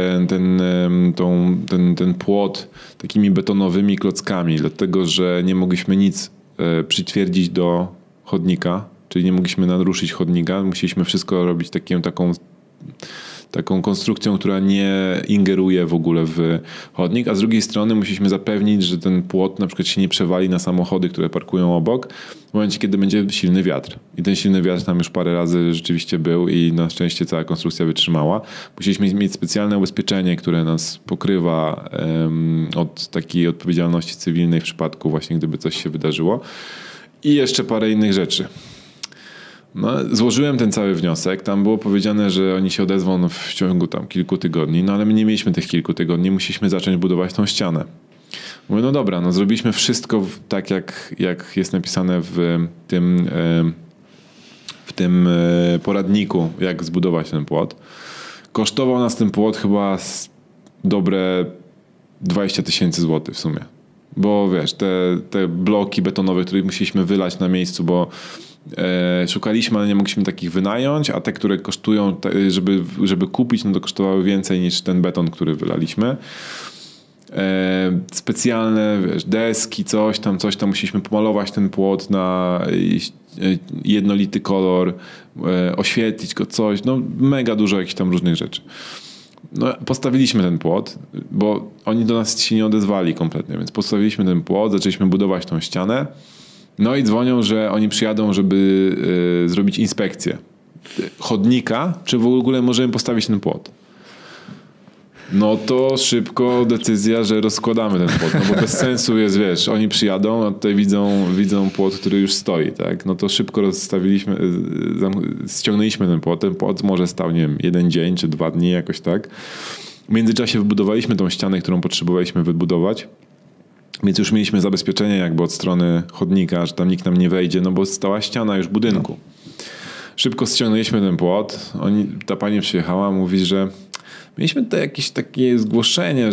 ten płot takimi betonowymi klockami, dlatego że nie mogliśmy nic przytwierdzić do chodnika, czyli nie mogliśmy naruszyć chodnika. Musieliśmy wszystko robić taką konstrukcją, która nie ingeruje w ogóle w chodnik, a z drugiej strony musieliśmy zapewnić, że ten płot na przykład się nie przewali na samochody, które parkują obok, w momencie, kiedy będzie silny wiatr. I ten silny wiatr tam już parę razy rzeczywiście był i na szczęście cała konstrukcja wytrzymała. Musieliśmy mieć specjalne ubezpieczenie, które nas pokrywa od takiej odpowiedzialności cywilnej w przypadku właśnie, gdyby coś się wydarzyło. I jeszcze parę innych rzeczy. No, złożyłem ten cały wniosek. Tam było powiedziane, że oni się odezwą w ciągu tam kilku tygodni, no ale my nie mieliśmy tych kilku tygodni, musieliśmy zacząć budować tą ścianę. Mówię, no dobra, no zrobiliśmy wszystko tak, jak jest napisane w tym poradniku, jak zbudować ten płot. Kosztował nas ten płot chyba dobre 20 000 złotych w sumie. Bo wiesz, te bloki betonowe, które musieliśmy wylać na miejscu, bo szukaliśmy, ale nie mogliśmy takich wynająć, a te, które kosztują, żeby kupić, no to kosztowały więcej niż ten beton, który wylaliśmy. Specjalne, wiesz, deski, coś tam musieliśmy pomalować ten płot na jednolity kolor, oświetlić go, coś, no mega dużo jakichś tam różnych rzeczy. No, postawiliśmy ten płot, bo oni do nas się nie odezwali kompletnie, więc postawiliśmy ten płot, zaczęliśmy budować tą ścianę, no i dzwonią, że oni przyjadą, żeby zrobić inspekcję chodnika, czy w ogóle możemy postawić ten płot. No to szybko decyzja, że rozkładamy ten płot, no bo bez sensu jest, wiesz, oni przyjadą, a tutaj widzą płot, który już stoi, tak? No to szybko ściągnęliśmy ten płot może stał, nie wiem, 1 dzień czy 2 dni, jakoś tak. W międzyczasie wybudowaliśmy tą ścianę, którą potrzebowaliśmy wybudować, więc już mieliśmy zabezpieczenie jakby od strony chodnika, że tam nikt nam nie wejdzie, no bo stała ściana już budynku. Szybko ściągnęliśmy ten płot, ta pani przyjechała, mówi, że mieliśmy tutaj jakieś takie zgłoszenie,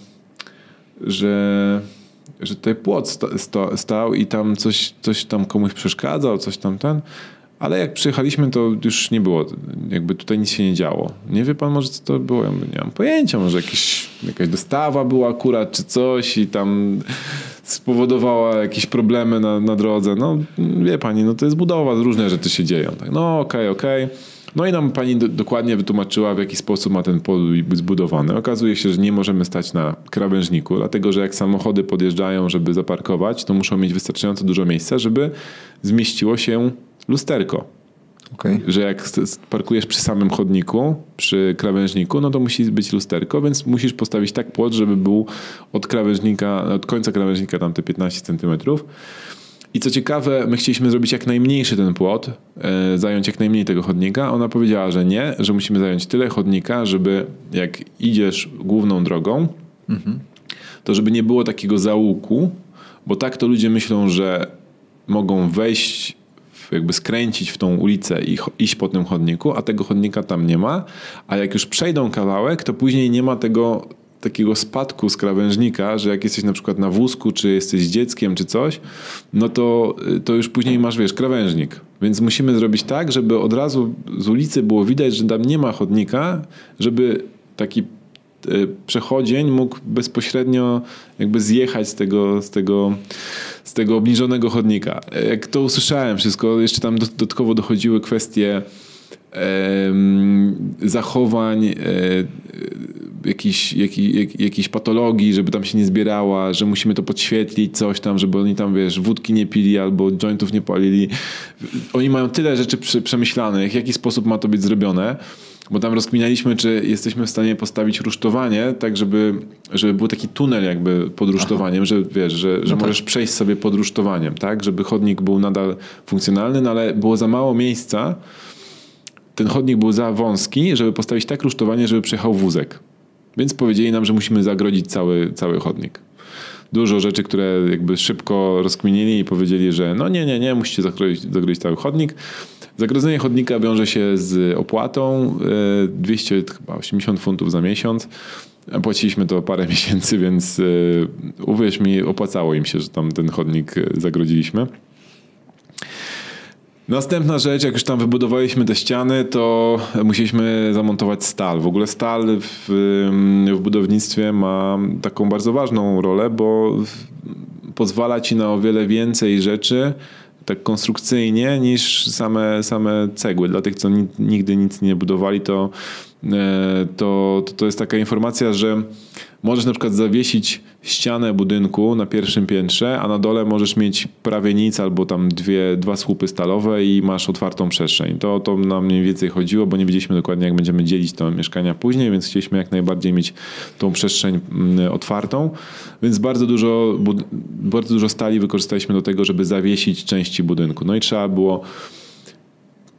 że tutaj płot stał i tam coś tam komuś przeszkadzał, coś tam ale jak przyjechaliśmy, to już nie było, jakby tutaj nic się nie działo. Nie wie pan może co to było? Ja nie mam pojęcia, może jakaś dostawa była akurat czy coś i tam spowodowała jakieś problemy na drodze. No wie pani, no to jest budowa, różne rzeczy się dzieją. Tak? No okej. No i nam pani dokładnie wytłumaczyła, w jaki sposób ma ten płot być zbudowany. Okazuje się, że nie możemy stać na krawężniku, dlatego że jak samochody podjeżdżają, żeby zaparkować, to muszą mieć wystarczająco dużo miejsca, żeby zmieściło się lusterko. Okay. Że jak parkujesz przy samym chodniku, przy krawężniku, no to musi być lusterko, więc musisz postawić tak płot, żeby był od końca krawężnika tam te 15 centymetrów. I co ciekawe, my chcieliśmy zrobić jak najmniejszy ten płot, zająć jak najmniej tego chodnika. Ona powiedziała, że nie, że musimy zająć tyle chodnika, żeby jak idziesz główną drogą, to żeby nie było takiego załuku, bo tak to ludzie myślą, że mogą wejść, jakby skręcić w tą ulicę i iść po tym chodniku, a tego chodnika tam nie ma. A jak już przejdą kawałek, to później nie ma takiego spadku z krawężnika, że jak jesteś na przykład na wózku, czy jesteś dzieckiem, czy coś, no to już później masz, wiesz, krawężnik. Więc musimy zrobić tak, żeby od razu z ulicy było widać, że tam nie ma chodnika, żeby taki przechodzień mógł bezpośrednio jakby zjechać z tego obniżonego chodnika. Jak to usłyszałem wszystko, jeszcze tam dodatkowo dochodziły kwestie zachowań, jakiejś patologii, żeby tam się nie zbierała, że musimy to podświetlić, coś tam, żeby oni tam, wiesz, wódki nie pili albo jointów nie palili. Oni mają tyle rzeczy przemyślanych, w jaki sposób ma to być zrobione, bo tam rozkminialiśmy, czy jesteśmy w stanie postawić rusztowanie, tak żeby był taki tunel jakby pod rusztowaniem, że wiesz, że no możesz przejść sobie pod rusztowaniem, tak, żeby chodnik był nadal funkcjonalny, no ale było za mało miejsca. Ten chodnik był za wąski, żeby postawić tak rusztowanie, żeby przejechał wózek. Więc powiedzieli nam, że musimy zagrodzić cały chodnik. Dużo rzeczy, które jakby szybko rozkminili i powiedzieli, że no nie, musicie zagrodzić cały chodnik. Zagrodzenie chodnika wiąże się z opłatą 280 funtów za miesiąc. Płaciliśmy to parę miesięcy, więc uwierz mi, opłacało im się, że tam ten chodnik zagrodziliśmy. Następna rzecz, jak już tam wybudowaliśmy te ściany, to musieliśmy zamontować stal. W ogóle stal w budownictwie ma taką bardzo ważną rolę, bo pozwala ci na o wiele więcej rzeczy tak konstrukcyjnie niż same cegły. Dla tych, co nigdy nic nie budowali, to jest taka informacja, że możesz na przykład zawiesić ścianę budynku na pierwszym piętrze, a na dole możesz mieć prawie nic albo tam dwa słupy stalowe i masz otwartą przestrzeń. To nam mniej więcej chodziło, bo nie wiedzieliśmy dokładnie, jak będziemy dzielić te mieszkania później, więc chcieliśmy jak najbardziej mieć tą przestrzeń otwartą. Więc bardzo dużo stali wykorzystaliśmy do tego, żeby zawiesić części budynku. No i trzeba było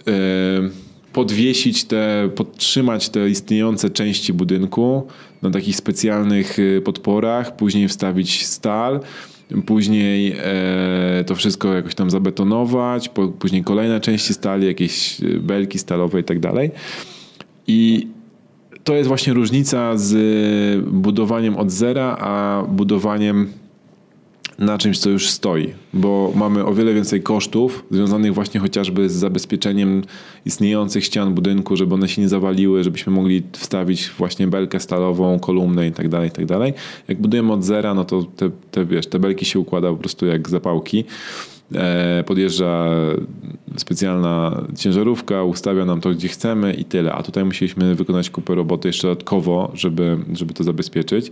podtrzymać te istniejące części budynku na takich specjalnych podporach, później wstawić stal, później to wszystko jakoś tam zabetonować, później kolejne części stali, jakieś belki stalowe i tak dalej. I to jest właśnie różnica z budowaniem od zera, a budowaniem na czymś, co już stoi, bo mamy o wiele więcej kosztów związanych właśnie chociażby z zabezpieczeniem istniejących ścian budynku, żeby one się nie zawaliły, żebyśmy mogli wstawić właśnie belkę stalową, kolumnę i tak dalej, i tak dalej. Jak budujemy od zera, no to te belki się układa po prostu jak zapałki. Podjeżdża specjalna ciężarówka, ustawia nam to, gdzie chcemy i tyle. A tutaj musieliśmy wykonać kupę roboty jeszcze dodatkowo, żeby to zabezpieczyć.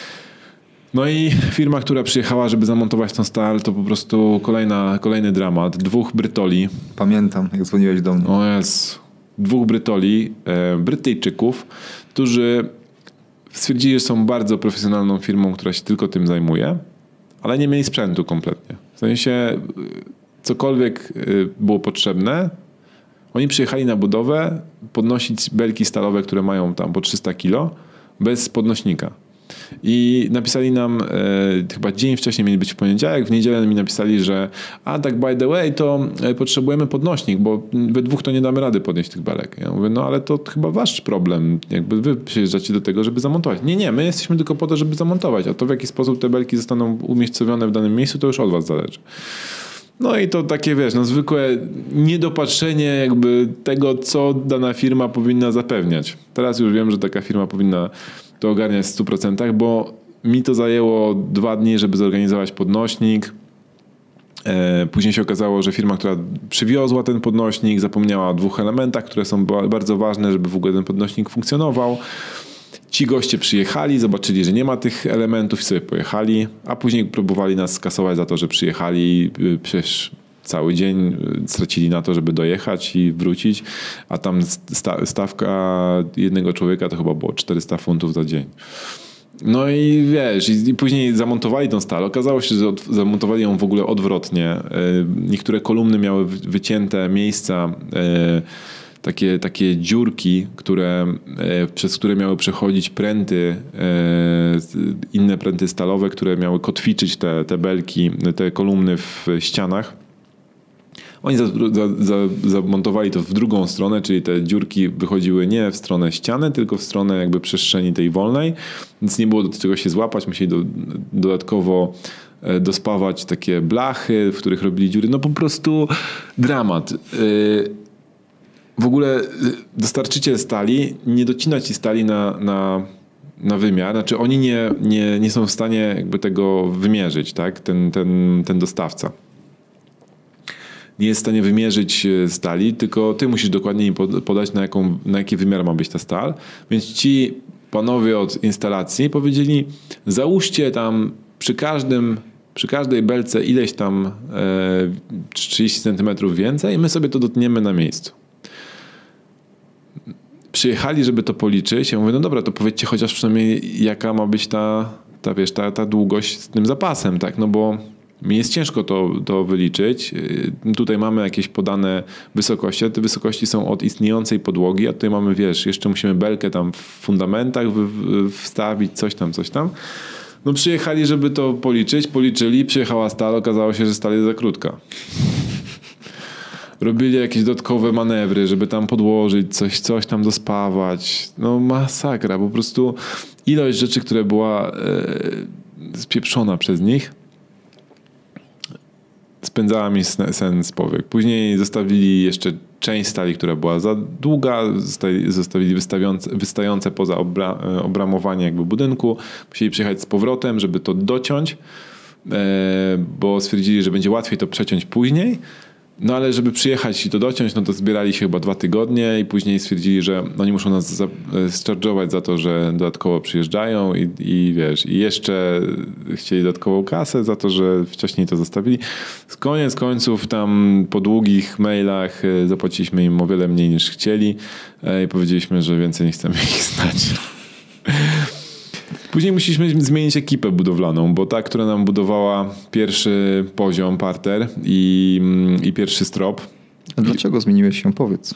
No i firma, która przyjechała, żeby zamontować tą stal, to po prostu kolejny dramat. 2 Brytoli. Pamiętam, jak dzwoniłeś do mnie. O jest. 2 Brytoli, Brytyjczyków, którzy stwierdzili, że są bardzo profesjonalną firmą, która się tylko tym zajmuje, ale nie mieli sprzętu kompletnie. W sensie cokolwiek było potrzebne, oni przyjechali na budowę podnosić belki stalowe, które mają tam po 300 kilo bez podnośnika. I napisali nam, chyba dzień wcześniej mieli być w poniedziałek, w niedzielę mi napisali, że tak by the way, to potrzebujemy podnośnik, bo we 2 to nie damy rady podnieść tych belek. Ja mówię, no ale to chyba wasz problem, jakby wy przyjeżdżacie do tego, żeby zamontować. Nie, my jesteśmy tylko po to, żeby zamontować, a to w jaki sposób te belki zostaną umiejscowione w danym miejscu, to już od was zależy. No i to takie, zwykłe niedopatrzenie jakby tego, co dana firma powinna zapewniać. Teraz już wiem, że taka firma powinna to ogarniać w 100%, bo mi to zajęło 2 dni, żeby zorganizować podnośnik. Później się okazało, że firma, która przywiozła ten podnośnik, zapomniała o 2 elementach, które są bardzo ważne, żeby w ogóle ten podnośnik funkcjonował. Ci goście przyjechali, zobaczyli, że nie ma tych elementów i sobie pojechali, a później próbowali nas skasować za to, że przyjechali, przecież cały dzień stracili na to, żeby dojechać i wrócić, a tam stawka jednego człowieka to chyba było 400 funtów za dzień. No i i później zamontowali tą stal. Okazało się, że zamontowali ją w ogóle odwrotnie. Niektóre kolumny miały wycięte miejsca, takie dziurki, przez które miały przechodzić pręty, inne pręty stalowe, które miały kotwiczyć te belki, te kolumny w ścianach. Oni zamontowali to w drugą stronę, czyli te dziurki wychodziły nie w stronę ściany, tylko w stronę jakby przestrzeni tej wolnej, więc nie było do czego się złapać. Musieli dodatkowo dospawać takie blachy, w których robili dziury. No po prostu dramat. W ogóle dostarczyciel stali nie docina ci stali na wymiar, znaczy oni nie są w stanie jakby tego wymierzyć, tak? Ten dostawca nie jest w stanie wymierzyć stali, tylko ty musisz dokładnie im podać, na jaki wymiar ma być ta stal. Więc ci panowie od instalacji powiedzieli, załóżcie tam przy każdej belce ileś tam 30 cm więcej i my sobie to dotniemy na miejscu. Przyjechali, żeby to policzyć. Ja mówię, no dobra, to powiedzcie chociaż przynajmniej jaka ma być ta długość z tym zapasem, tak? No bo mi jest ciężko to wyliczyć. Tutaj mamy jakieś podane wysokości, a te wysokości są od istniejącej podłogi, a tutaj mamy, jeszcze musimy belkę tam w fundamentach wstawić, coś tam. No przyjechali, żeby to policzyli, przyjechała stal, okazało się, że stal jest za krótka. Robili jakieś dodatkowe manewry, żeby tam podłożyć coś tam dospawać. No masakra, po prostu ilość rzeczy, która była spieprzona przez nich, spędzała mi sen z powiek. Później zostawili jeszcze część stali, która była za długa, zostawili wystające poza obramowanie jakby budynku. Musieli przyjechać z powrotem, żeby to dociąć, bo stwierdzili, że będzie łatwiej to przeciąć później. No ale żeby przyjechać i to dociąć, no to zbierali się chyba 2 tygodnie i później stwierdzili, że oni muszą nas zcharge'ować za to, że dodatkowo przyjeżdżają i jeszcze chcieli dodatkową kasę za to, że wcześniej to zostawili. Koniec końców tam po długich mailach zapłaciliśmy im o wiele mniej niż chcieli i powiedzieliśmy, że więcej nie chcemy ich znać. Później musieliśmy zmienić ekipę budowlaną, bo ta, która nam budowała pierwszy poziom, parter i pierwszy strop, A dlaczego zmieniłeś się? Powiedz.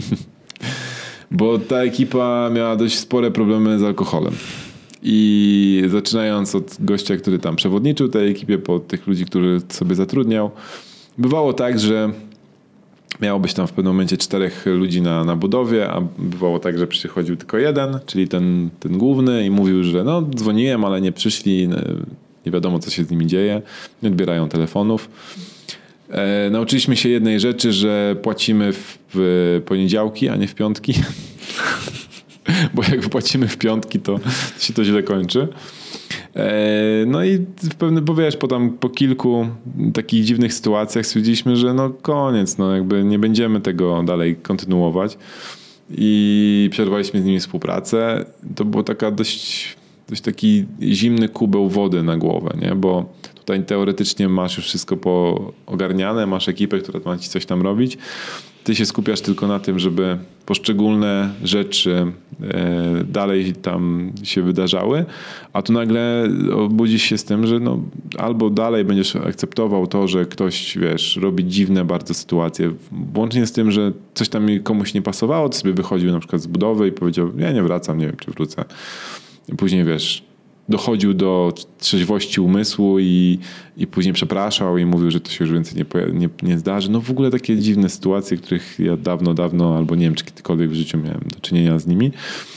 Bo ta ekipa miała dość spore problemy z alkoholem. I zaczynając od gościa, który tam przewodniczył tej ekipie, po tych ludzi, których sobie zatrudniał, bywało tak, że miało być tam w pewnym momencie 4 ludzi na budowie, a bywało tak, że przychodził tylko jeden, czyli ten główny i mówił, że no dzwoniłem, ale nie przyszli, nie wiadomo co się z nimi dzieje, nie odbierają telefonów. Nauczyliśmy się jednej rzeczy, że płacimy w poniedziałki, a nie w piątki. Bo jak płacimy w piątki, to się to źle kończy. No i w pewnym, po kilku takich dziwnych sytuacjach stwierdziliśmy, że no koniec, no jakby nie będziemy tego dalej kontynuować i przerwaliśmy z nimi współpracę. To było taka dość taki zimny kubeł wody na głowę, nie? Bo tutaj teoretycznie masz już wszystko poogarniane, masz ekipę, która ma ci coś tam robić. Ty się skupiasz tylko na tym, żeby poszczególne rzeczy dalej tam się wydarzały, a tu nagle obudzisz się z tym, że no, albo dalej będziesz akceptował to, że ktoś, robi dziwne bardzo sytuacje, łącznie z tym, że coś tam komuś nie pasowało, to sobie wychodził na przykład z budowy i powiedział, ja nie wracam, nie wiem, czy wrócę. I później, dochodził do trzeźwości umysłu i później przepraszał i mówił, że to się już więcej nie zdarzy. No w ogóle takie dziwne sytuacje, których ja dawno, albo nie wiem, czy kiedykolwiek w życiu miałem do czynienia z nimi.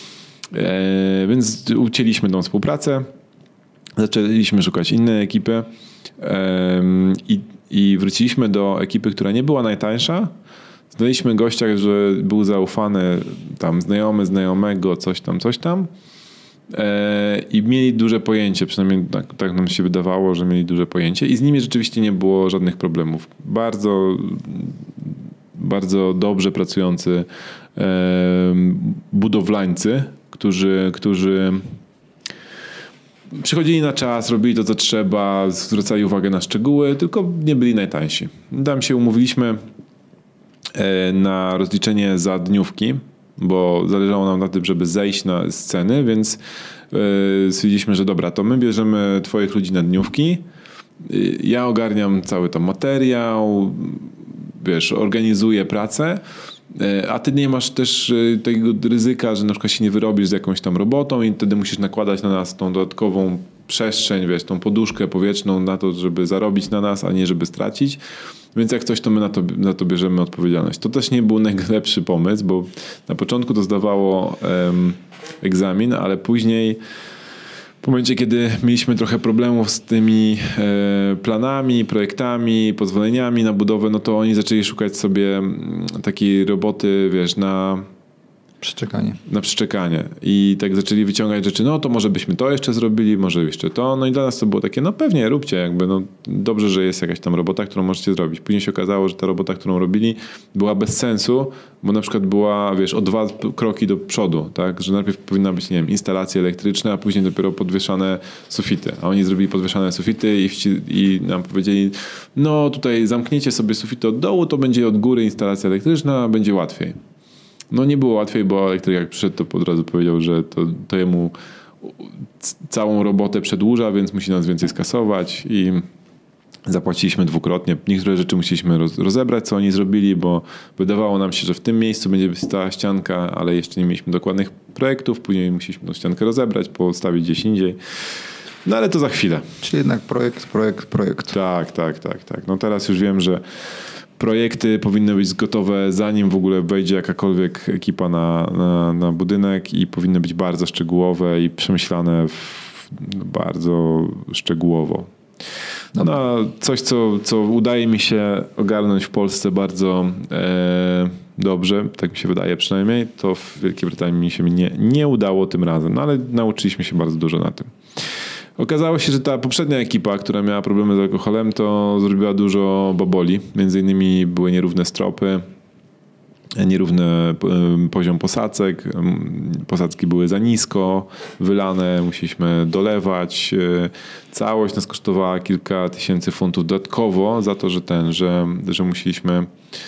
Więc ucięliśmy tą współpracę. Zaczęliśmy szukać innej ekipy i wróciliśmy do ekipy, która nie była najtańsza. Znaleźliśmy gościa, że był zaufany, tam znajomy znajomego, coś tam. I mieli duże pojęcie, przynajmniej tak nam się wydawało, że mieli duże pojęcie i z nimi rzeczywiście nie było żadnych problemów. Bardzo, bardzo dobrze pracujący budowlańcy, którzy przychodzili na czas, robili to co trzeba, zwracali uwagę na szczegóły, tylko nie byli najtańsi. Tam się umówiliśmy na rozliczenie za dniówki, bo zależało nam na tym, żeby zejść na sceny, więc stwierdziliśmy, że dobra, to my bierzemy twoich ludzi na dniówki, ja ogarniam cały tam materiał, organizuję pracę, a ty nie masz też tego ryzyka, że na przykład się nie wyrobisz z jakąś tam robotą i wtedy musisz nakładać na nas tą dodatkową przestrzeń, tą poduszkę powietrzną na to, żeby zarobić na nas, a nie żeby stracić. Więc jak coś, to my na to bierzemy odpowiedzialność. To też nie był najlepszy pomysł, bo na początku to zdawało egzamin, ale później w momencie, kiedy mieliśmy trochę problemów z tymi planami, projektami, pozwoleniami na budowę, no to oni zaczęli szukać sobie takiej roboty, na przyczekanie. I tak zaczęli wyciągać rzeczy, no to może byśmy to jeszcze zrobili, może jeszcze to. No i dla nas to było takie, no pewnie róbcie, dobrze, że jest jakaś tam robota, którą możecie zrobić. Później się okazało, że ta robota, którą robili, była bez sensu, bo na przykład była, o 2 kroki do przodu, tak? Że najpierw powinna być, instalacja elektryczna, a później dopiero podwieszane sufity. A oni zrobili podwieszane sufity i nam powiedzieli, no tutaj zamkniecie sobie sufity od dołu, to będzie od góry instalacja elektryczna, będzie łatwiej. No nie było łatwiej, bo elektryk jak przyszedł, to od razu powiedział, że to jemu całą robotę przedłuża, więc musi nas więcej skasować i zapłaciliśmy dwukrotnie. Niektóre rzeczy musieliśmy rozebrać, co oni zrobili, bo wydawało nam się, że w tym miejscu będzie stała ścianka, ale jeszcze nie mieliśmy dokładnych projektów. Później musieliśmy tą ściankę rozebrać, postawić gdzieś indziej. No ale to za chwilę. Czyli jednak projekt. Tak. No teraz już wiem, że projekty powinny być gotowe, zanim w ogóle wejdzie jakakolwiek ekipa na budynek i powinny być bardzo szczegółowe i przemyślane bardzo szczegółowo. No, coś, co udaje mi się ogarnąć w Polsce bardzo dobrze, tak mi się wydaje przynajmniej, to w Wielkiej Brytanii mi się nie udało tym razem, no ale nauczyliśmy się bardzo dużo na tym. Okazało się, że ta poprzednia ekipa, która miała problemy z alkoholem, to zrobiła dużo baboli. Między innymi były nierówne stropy, nierówny poziom posadzek. Posadzki były za nisko wylane, musieliśmy dolewać. Całość nas kosztowała kilka tysięcy funtów dodatkowo za to, że musieliśmy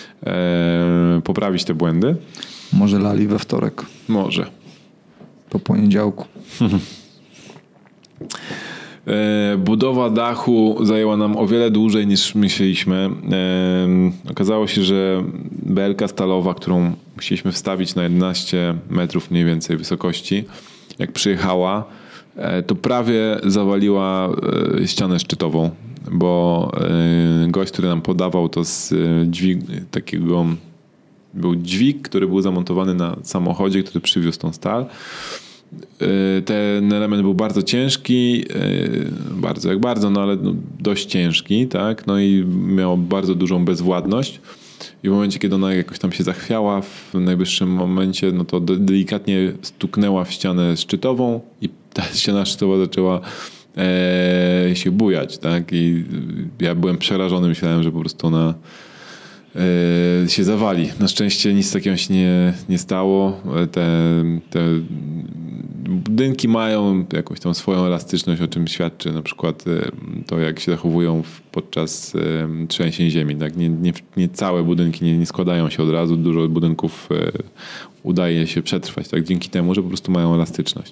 poprawić te błędy. Może lali we wtorek. Może. Po poniedziałku. Budowa dachu zajęła nam o wiele dłużej niż myśleliśmy. Okazało się, że belka stalowa, którą musieliśmy wstawić na 11 metrów mniej więcej wysokości, jak przyjechała, to prawie zawaliła ścianę szczytową, bo gość, który nam podawał to z takiego... Był dźwig, który był zamontowany na samochodzie, który przywiózł tą stal. Ten element był bardzo ciężki, no ale dość ciężki, tak? No i miał bardzo dużą bezwładność. I w momencie, kiedy ona jakoś tam się zachwiała w najwyższym momencie, no to delikatnie stuknęła w ścianę szczytową i ta ściana szczytowa zaczęła się bujać, tak? I ja byłem przerażony, myślałem, że po prostu ona się zawali. Na szczęście nic takiego się nie stało. Te budynki mają jakąś tam swoją elastyczność, o czym świadczy na przykład to, jak się zachowują podczas trzęsień ziemi. Tak? Nie całe budynki nie składają się od razu. Dużo budynków udaje się przetrwać, tak? Dzięki temu, że po prostu mają elastyczność.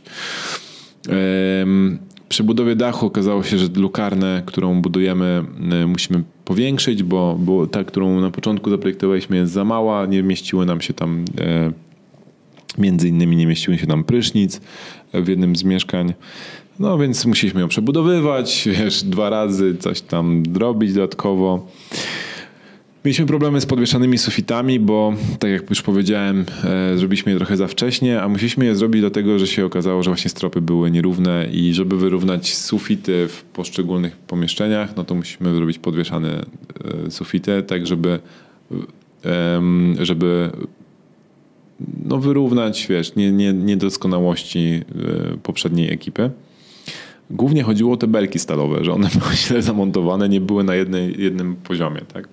Przy budowie dachu okazało się, że lukarnę, którą budujemy, musimy powiększyć, bo ta, którą na początku zaprojektowaliśmy, jest za mała. Nie mieściły nam się tam, między innymi nie mieściły się tam prysznic w jednym z mieszkań. No więc musieliśmy ją przebudowywać, 2 razy coś tam robić dodatkowo. Mieliśmy problemy z podwieszanymi sufitami, bo tak jak już powiedziałem, zrobiliśmy je trochę za wcześnie, a musieliśmy je zrobić dlatego, że się okazało, że właśnie stropy były nierówne i żeby wyrównać sufity w poszczególnych pomieszczeniach, no to musimy zrobić podwieszane sufity, tak żeby wyrównać, niedoskonałości poprzedniej ekipy. Głównie chodziło o te belki stalowe, że one były źle zamontowane, nie były na jednym poziomie, tak?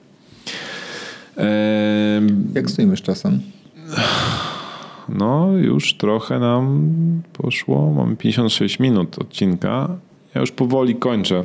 Jak stoimy z czasem? No już trochę nam poszło. Mamy 56 minut odcinka. Ja już powoli kończę.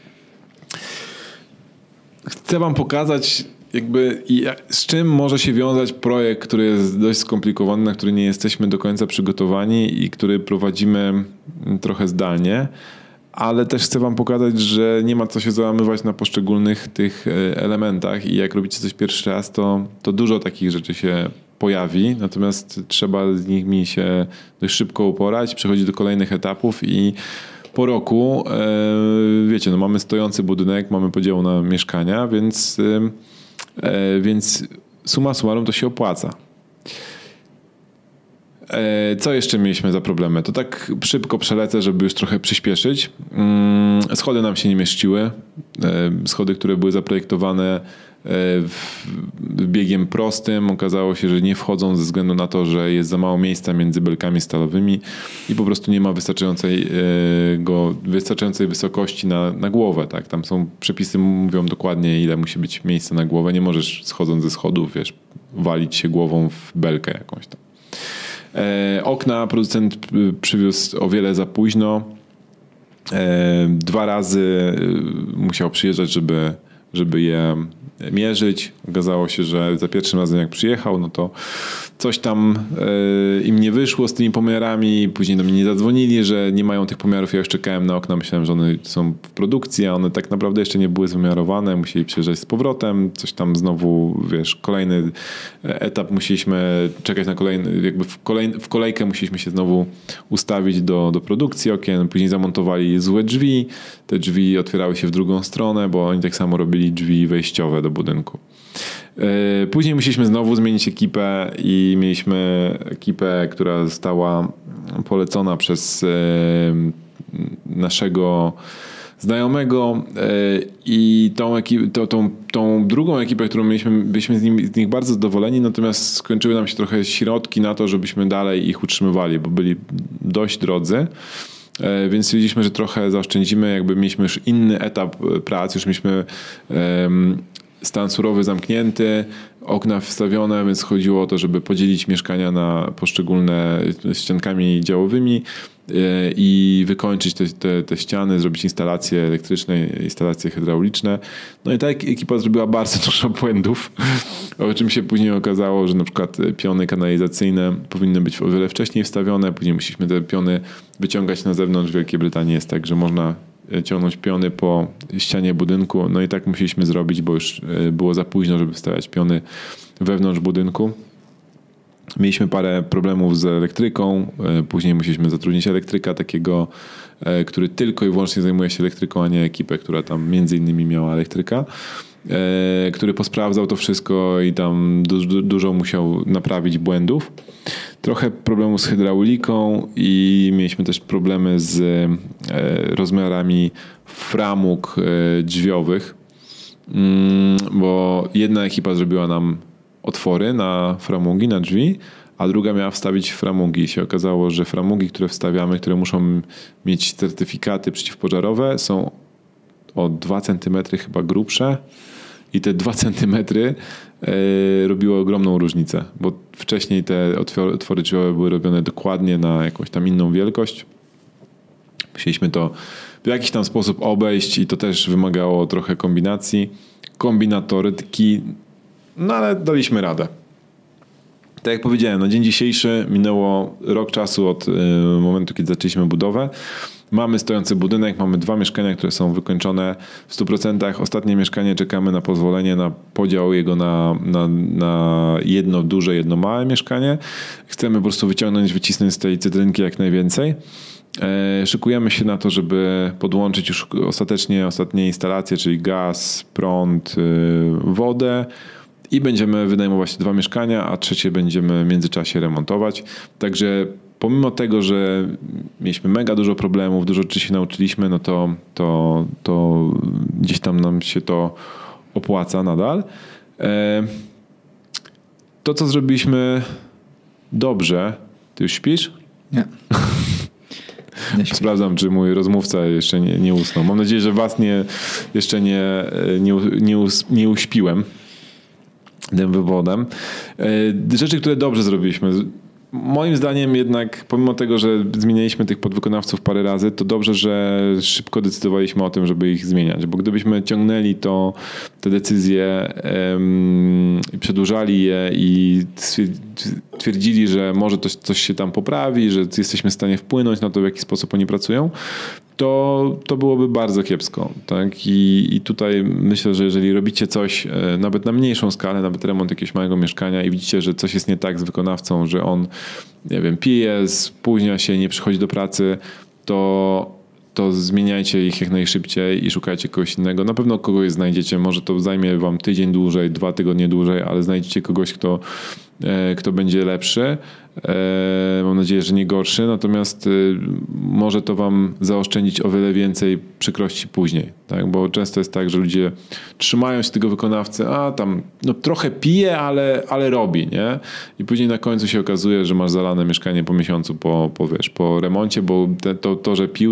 Chcę wam pokazać z czym może się wiązać projekt, który jest dość skomplikowany, na który nie jesteśmy do końca przygotowani i który prowadzimy trochę zdalnie. Ale też chcę wam pokazać, że nie ma co się załamywać na poszczególnych tych elementach i jak robicie coś pierwszy raz, to dużo takich rzeczy się pojawi, natomiast trzeba z nimi się dość szybko uporać, przechodzić do kolejnych etapów i po roku, wiecie, mamy stojący budynek, mamy podział na mieszkania, więc summa summarum to się opłaca. Co jeszcze mieliśmy za problemy? To tak szybko przelecę, żeby już trochę przyspieszyć. Schody nam się nie mieściły. Schody, które były zaprojektowane biegiem prostym, okazało się, że nie wchodzą ze względu na to, że jest za mało miejsca między belkami stalowymi i po prostu nie ma wystarczającej wysokości na głowę. Tak? Tam są przepisy, mówią dokładnie, ile musi być miejsca na głowę. Nie możesz schodząc ze schodów, walić się głową w belkę jakąś tam. Okna producent przywiózł o wiele za późno. 2 razy musiał przyjeżdżać, żeby je mierzyć. Okazało się, że za pierwszym razem jak przyjechał, no to coś tam im nie wyszło z tymi pomiarami. Później do mnie nie zadzwonili, że nie mają tych pomiarów. Ja już czekałem na okna, myślałem, że one są w produkcji, a one tak naprawdę jeszcze nie były wymiarowane. Musieli przyjeżdżać z powrotem. Coś tam znowu, kolejny etap musieliśmy czekać na kolejny, w kolejkę musieliśmy się znowu ustawić do produkcji okien. Później zamontowali złe drzwi. Te drzwi otwierały się w drugą stronę, bo oni tak samo robili drzwi wejściowe do budynku. Później musieliśmy znowu zmienić ekipę i mieliśmy ekipę, która została polecona przez naszego znajomego i tą drugą ekipę, którą mieliśmy, byliśmy z nich bardzo zadowoleni, natomiast skończyły nam się trochę środki na to, żebyśmy dalej ich utrzymywali, bo byli dość drodzy. Więc stwierdziliśmy, że trochę zaoszczędzimy, mieliśmy już inny etap pracy, już mieliśmy stan surowy zamknięty, okna wstawione, więc chodziło o to, żeby podzielić mieszkania na poszczególne ściankami działowymi i wykończyć te ściany, zrobić instalacje elektryczne, instalacje hydrauliczne. No i tak ekipa zrobiła bardzo dużo błędów, o czym się później okazało, że na przykład piony kanalizacyjne powinny być o wiele wcześniej wstawione, później musieliśmy te piony wyciągać na zewnątrz. W Wielkiej Brytanii jest tak, że można ciągnąć piony po ścianie budynku. No i tak musieliśmy zrobić, bo już było za późno, żeby wstawiać piony wewnątrz budynku. Mieliśmy parę problemów z elektryką. Później musieliśmy zatrudnić elektryka takiego, który tylko i wyłącznie zajmuje się elektryką, a nie ekipę, która tam między innymi miała elektryka, który posprawdzał to wszystko i tam dużo musiał naprawić błędów. Trochę problemu z hydrauliką i mieliśmy też problemy z rozmiarami framug drzwiowych, bo jedna ekipa zrobiła nam otwory na framugi, na drzwi, a druga miała wstawić framugi. I się okazało, że framugi, które wstawiamy, które muszą mieć certyfikaty przeciwpożarowe, są o 2 cm chyba grubsze i te 2 cm robiło ogromną różnicę, bo wcześniej te otwory drzwiowe były robione dokładnie na jakąś tam inną wielkość. Musieliśmy to w jakiś tam sposób obejść i to też wymagało trochę kombinacji, kombinatoryki, no ale daliśmy radę. Tak jak powiedziałem, na dzień dzisiejszy minęło rok czasu od momentu, kiedy zaczęliśmy budowę. Mamy stojący budynek, mamy 2 mieszkania, które są wykończone w 100%. Ostatnie mieszkanie czekamy na pozwolenie na podział jego na jedno duże, jedno małe mieszkanie. Chcemy po prostu wycisnąć z tej cytrynki jak najwięcej. Szykujemy się na to, żeby podłączyć już ostatnie instalacje, czyli gaz, prąd, wodę. I będziemy wynajmować 2 mieszkania, a 3 będziemy w międzyczasie remontować. Także pomimo tego, że mieliśmy mega dużo problemów, dużo rzeczy się nauczyliśmy, no to gdzieś tam nam się to opłaca nadal. To, co zrobiliśmy dobrze... Ty już śpisz? Nie. Sprawdzam, czy mój rozmówca jeszcze nie usnął. Mam nadzieję, że was jeszcze nie uśpiłem tym wywodem. Rzeczy, które dobrze zrobiliśmy. Moim zdaniem jednak, pomimo tego, że zmienialiśmy tych podwykonawców parę razy, to dobrze, że szybko decydowaliśmy o tym, żeby ich zmieniać. Bo gdybyśmy ciągnęli te decyzje i przedłużali je i twierdzili, że może coś się tam poprawi, że jesteśmy w stanie wpłynąć na to, w jaki sposób oni pracują, to byłoby bardzo kiepsko. Tak? I tutaj myślę, że jeżeli robicie coś nawet na mniejszą skalę, nawet remont jakiegoś małego mieszkania i widzicie, że coś jest nie tak z wykonawcą, że on, nie wiem, pije, spóźnia się, nie przychodzi do pracy, to zmieniajcie ich jak najszybciej i szukajcie kogoś innego. Na pewno kogoś znajdziecie. Może to zajmie wam tydzień dłużej, 2 tygodnie dłużej, ale znajdziecie kogoś, kto będzie lepszy. Mam nadzieję, że nie gorszy. Natomiast może to wam zaoszczędzić o wiele więcej przykrości później. Tak? Bo często jest tak, że ludzie trzymają się tego wykonawcy, a tam trochę pije, ale robi. Nie? I później na końcu się okazuje, że masz zalane mieszkanie po miesiącu po remoncie, bo to że pił,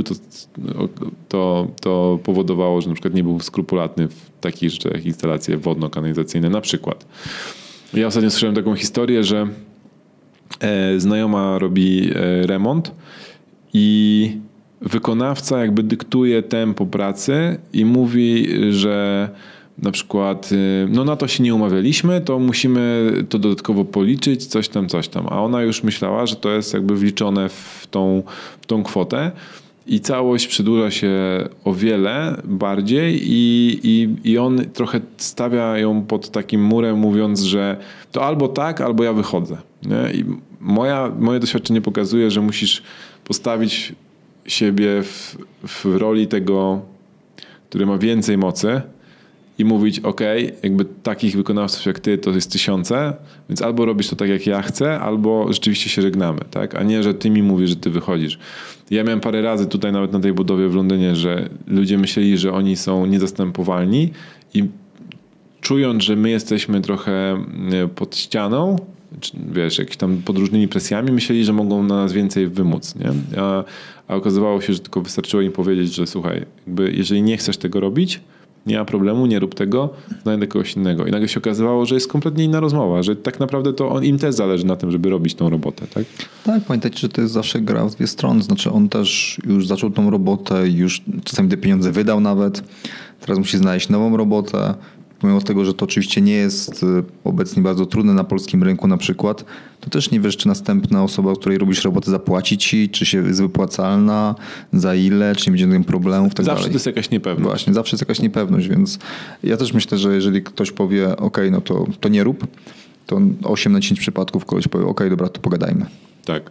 to powodowało, że na przykład nie był skrupulatny w takich rzeczach jak instalacje wodno-kanalizacyjne na przykład. Ja ostatnio słyszałem taką historię, że znajoma robi remont i wykonawca jakby dyktuje tempo pracy i mówi, że na przykład na to się nie umawialiśmy, to musimy to dodatkowo policzyć, coś tam. A ona już myślała, że to jest jakby wliczone w tą kwotę. I całość przedłuża się o wiele bardziej i on trochę stawia ją pod takim murem, mówiąc, że to albo tak, albo ja wychodzę. Nie? I moje doświadczenie pokazuje, że musisz postawić siebie w roli tego, który ma więcej mocy i mówić, jakby takich wykonawców jak ty to jest 1000, więc albo robisz to tak jak ja chcę, albo rzeczywiście się żegnamy, tak? A nie, że ty mi mówisz, że ty wychodzisz. Ja miałem parę razy tutaj nawet na tej budowie w Londynie, że ludzie myśleli, że oni są niezastępowalni i czując, że my jesteśmy trochę pod ścianą, wiesz, jakimiś tam pod różnymi presjami, myśleli, że mogą na nas więcej wymóc, nie? A okazywało się, że tylko wystarczyło im powiedzieć, że słuchaj, jakby jeżeli nie chcesz tego robić, nie ma problemu, nie rób tego, znajdę kogoś innego. I nagle się okazywało, że jest kompletnie inna rozmowa, że tak naprawdę to im też zależy na tym, żeby robić tą robotę, tak? Tak, pamiętajcie, że to jest zawsze gra w 2 strony. Znaczy on też już zaczął tą robotę, już czasami te pieniądze wydał nawet. Teraz musi znaleźć nową robotę pomimo tego, że to oczywiście nie jest obecnie bardzo trudne na polskim rynku na przykład, to też nie wiesz, czy następna osoba, której robisz robotę, zapłaci ci, czy się jest wypłacalna, za ile, czy nie będzie problemów, tak Zawsze dalej. to jest jakaś niepewność. Właśnie, zawsze jest jakaś niepewność, więc ja też myślę, że jeżeli ktoś powie, no to nie rób, to 8 na 10 przypadków kogoś powie, dobra, to pogadajmy. Tak.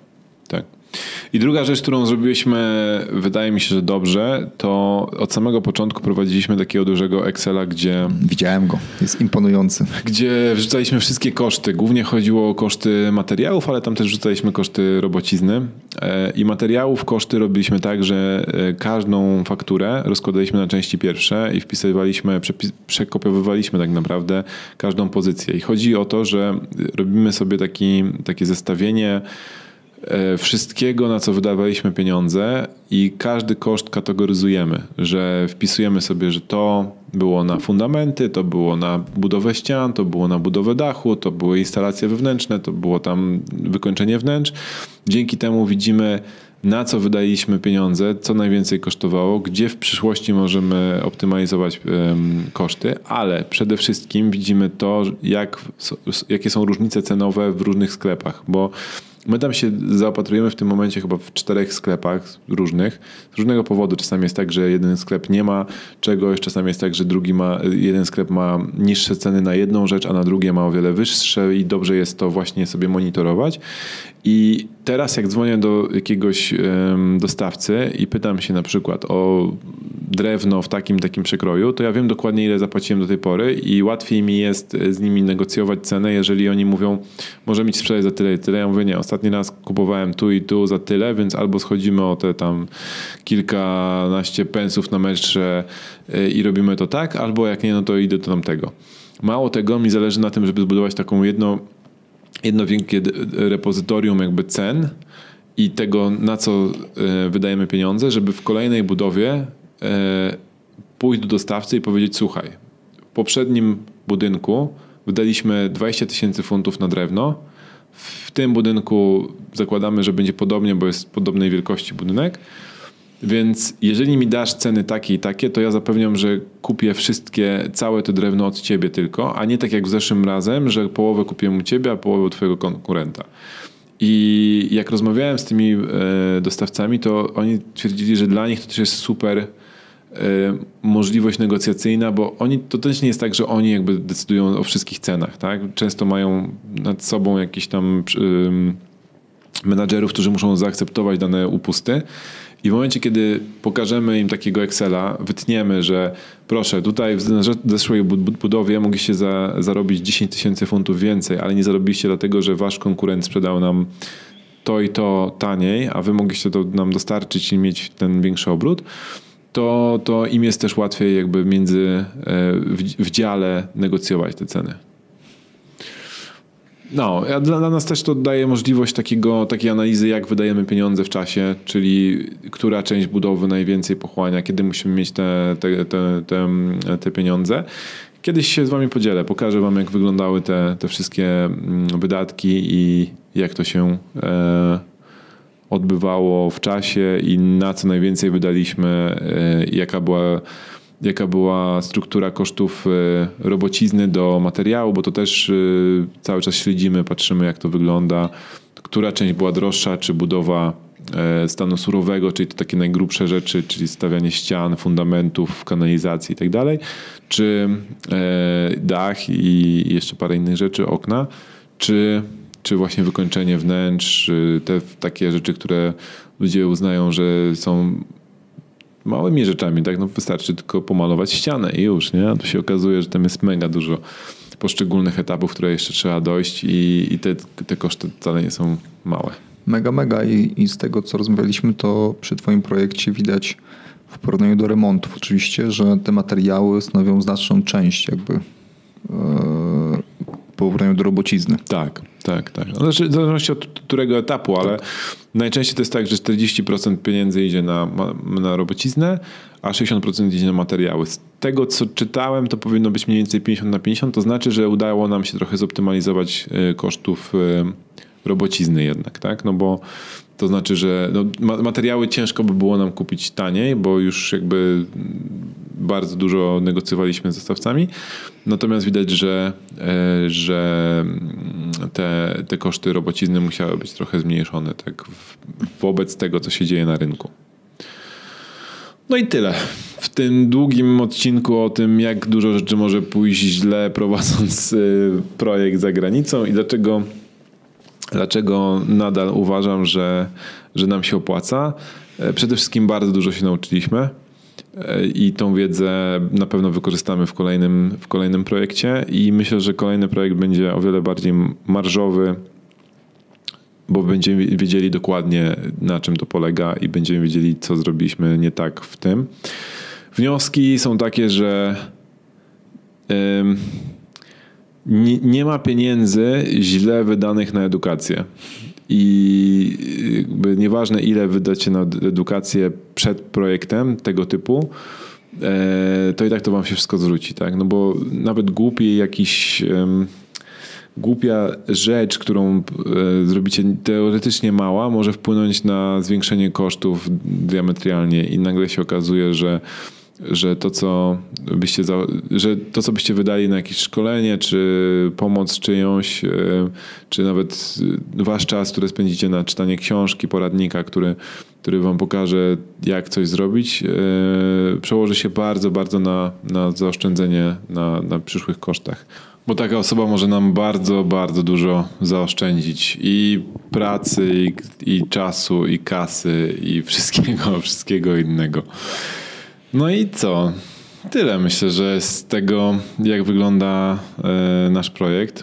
I druga rzecz, którą zrobiliśmy, wydaje mi się, że dobrze, to od samego początku prowadziliśmy takiego dużego Excela, gdzie... Widziałem go, jest imponujący. Gdzie wrzucaliśmy wszystkie koszty. Głównie chodziło o koszty materiałów, ale tam też wrzucaliśmy koszty robocizny. I materiałów koszty robiliśmy tak, że każdą fakturę rozkładaliśmy na części pierwsze i wpisywaliśmy, przekopiowywaliśmy tak naprawdę każdą pozycję. I chodzi o to, że robimy sobie takie zestawienie wszystkiego, na co wydawaliśmy pieniądze i każdy koszt kategoryzujemy, że wpisujemy sobie, że to było na fundamenty, to było na budowę ścian, to było na budowę dachu, to były instalacje wewnętrzne, to było tam wykończenie wnętrz. Dzięki temu widzimy, na co wydaliśmy pieniądze, co najwięcej kosztowało, gdzie w przyszłości możemy optymalizować koszty, ale przede wszystkim widzimy to, jakie są różnice cenowe w różnych sklepach, bo my tam się zaopatrujemy w tym momencie chyba w 4 sklepach różnych. Z różnego powodu. Czasami jest tak, że jeden sklep nie ma czegoś, czasami jest tak, że jeden sklep ma niższe ceny na jedną rzecz, a na drugie ma o wiele wyższe i dobrze jest to właśnie sobie monitorować. I teraz jak dzwonię do jakiegoś dostawcy i pytam się na przykład o drewno w takim przekroju, to ja wiem dokładnie, ile zapłaciłem do tej pory i łatwiej mi jest z nimi negocjować cenę, jeżeli oni mówią, możemy ci sprzedać za tyle i tyle. Ja mówię, nie, ostatni raz kupowałem tu i tu za tyle, więc albo schodzimy o te tam kilkanaście pensów na metrze i robimy to tak, albo jak nie, no to idę do tamtego. Mało tego, mi zależy na tym, żeby zbudować taką jedno wielkie repozytorium jakby cen i tego, na co wydajemy pieniądze, żeby w kolejnej budowie pójść do dostawcy i powiedzieć, słuchaj, w poprzednim budynku wydaliśmy 20 000 funtów na drewno, w tym budynku zakładamy, że będzie podobnie, bo jest podobnej wielkości budynek, więc jeżeli mi dasz ceny takie i takie, to ja zapewniam, że kupię całe to drewno od ciebie tylko, a nie tak jak zeszłym razem, że połowę kupiłem u ciebie, a połowę u twojego konkurenta. I jak rozmawiałem z tymi dostawcami, to oni twierdzili, że dla nich to też jest super możliwość negocjacyjna, bo to też nie jest tak, że oni jakby decydują o wszystkich cenach, tak? Często mają nad sobą jakiś tam menadżerów, którzy muszą zaakceptować dane upusty. I w momencie, kiedy pokażemy im takiego Excela, wytniemy, że proszę, tutaj w zeszłej budowie mogliście zarobić 10 000 funtów więcej, ale nie zarobiliście dlatego, że wasz konkurent sprzedał nam to i to taniej, a wy mogliście to nam dostarczyć i mieć ten większy obrót, to im jest też łatwiej jakby w dziale negocjować te ceny. No, dla nas też to daje możliwość takiej analizy, jak wydajemy pieniądze w czasie, czyli która część budowy najwięcej pochłania, kiedy musimy mieć te pieniądze. Kiedyś się z wami podzielę, pokażę wam, jak wyglądały te wszystkie wydatki i jak to się odbywało w czasie i na co najwięcej wydaliśmy, jaka była struktura kosztów robocizny do materiału, bo to też cały czas śledzimy, patrzymy, jak to wygląda, która część była droższa, czy budowa stanu surowego, czyli to takie najgrubsze rzeczy, czyli stawianie ścian, fundamentów, kanalizacji i tak dalej, czy dach i jeszcze parę innych rzeczy, okna, czy właśnie wykończenie wnętrz, te takie rzeczy, które ludzie uznają, że są małymi rzeczami, tak? No wystarczy tylko pomalować ścianę i już, nie? A tu się okazuje, że tam jest mega dużo poszczególnych etapów, które jeszcze trzeba dojść i te koszty wcale nie są małe. Mega i z tego, co rozmawialiśmy, to przy twoim projekcie widać w porównaniu do remontów oczywiście, że te materiały stanowią znaczną część jakby w porównaniu do robocizny. Tak. W zależności od którego etapu, ale najczęściej to jest tak, że 40% pieniędzy idzie na robociznę, a 60% idzie na materiały. Z tego, co czytałem, to powinno być mniej więcej 50/50, to znaczy, że udało nam się trochę zoptymalizować kosztów robocizny jednak, tak? No bo To znaczy, że materiały ciężko by było nam kupić taniej, bo już jakby bardzo dużo negocjowaliśmy z dostawcami. Natomiast widać, że te koszty robocizny musiały być trochę zmniejszone tak wobec tego, co się dzieje na rynku. No i tyle. W tym długim odcinku o tym, jak dużo rzeczy może pójść źle prowadząc projekt za granicą i dlaczego nadal uważam, że nam się opłaca. Przede wszystkim bardzo dużo się nauczyliśmy i tą wiedzę na pewno wykorzystamy w kolejnym projekcie i myślę, że kolejny projekt będzie o wiele bardziej marżowy, bo będziemy wiedzieli dokładnie, na czym to polega i będziemy wiedzieli, co zrobiliśmy nie tak w tym. Wnioski są takie, że nie ma pieniędzy źle wydanych na edukację. I jakby nieważne, ile wydacie na edukację przed projektem tego typu, to i tak to wam się wszystko zwróci. Tak? No bo nawet głupia rzecz, którą zrobicie teoretycznie mała, może wpłynąć na zwiększenie kosztów diametralnie i nagle się okazuje, że to, co byście wydali na jakieś szkolenie, czy pomoc czyjąś, czy nawet wasz czas, który spędzicie na czytanie książki, poradnika, który wam pokaże, jak coś zrobić, przełoży się bardzo, bardzo na zaoszczędzenie na przyszłych kosztach. Bo taka osoba może nam bardzo, bardzo dużo zaoszczędzić i pracy, i czasu, i kasy, i wszystkiego innego. No i co? Tyle myślę, że z tego, jak wygląda nasz projekt.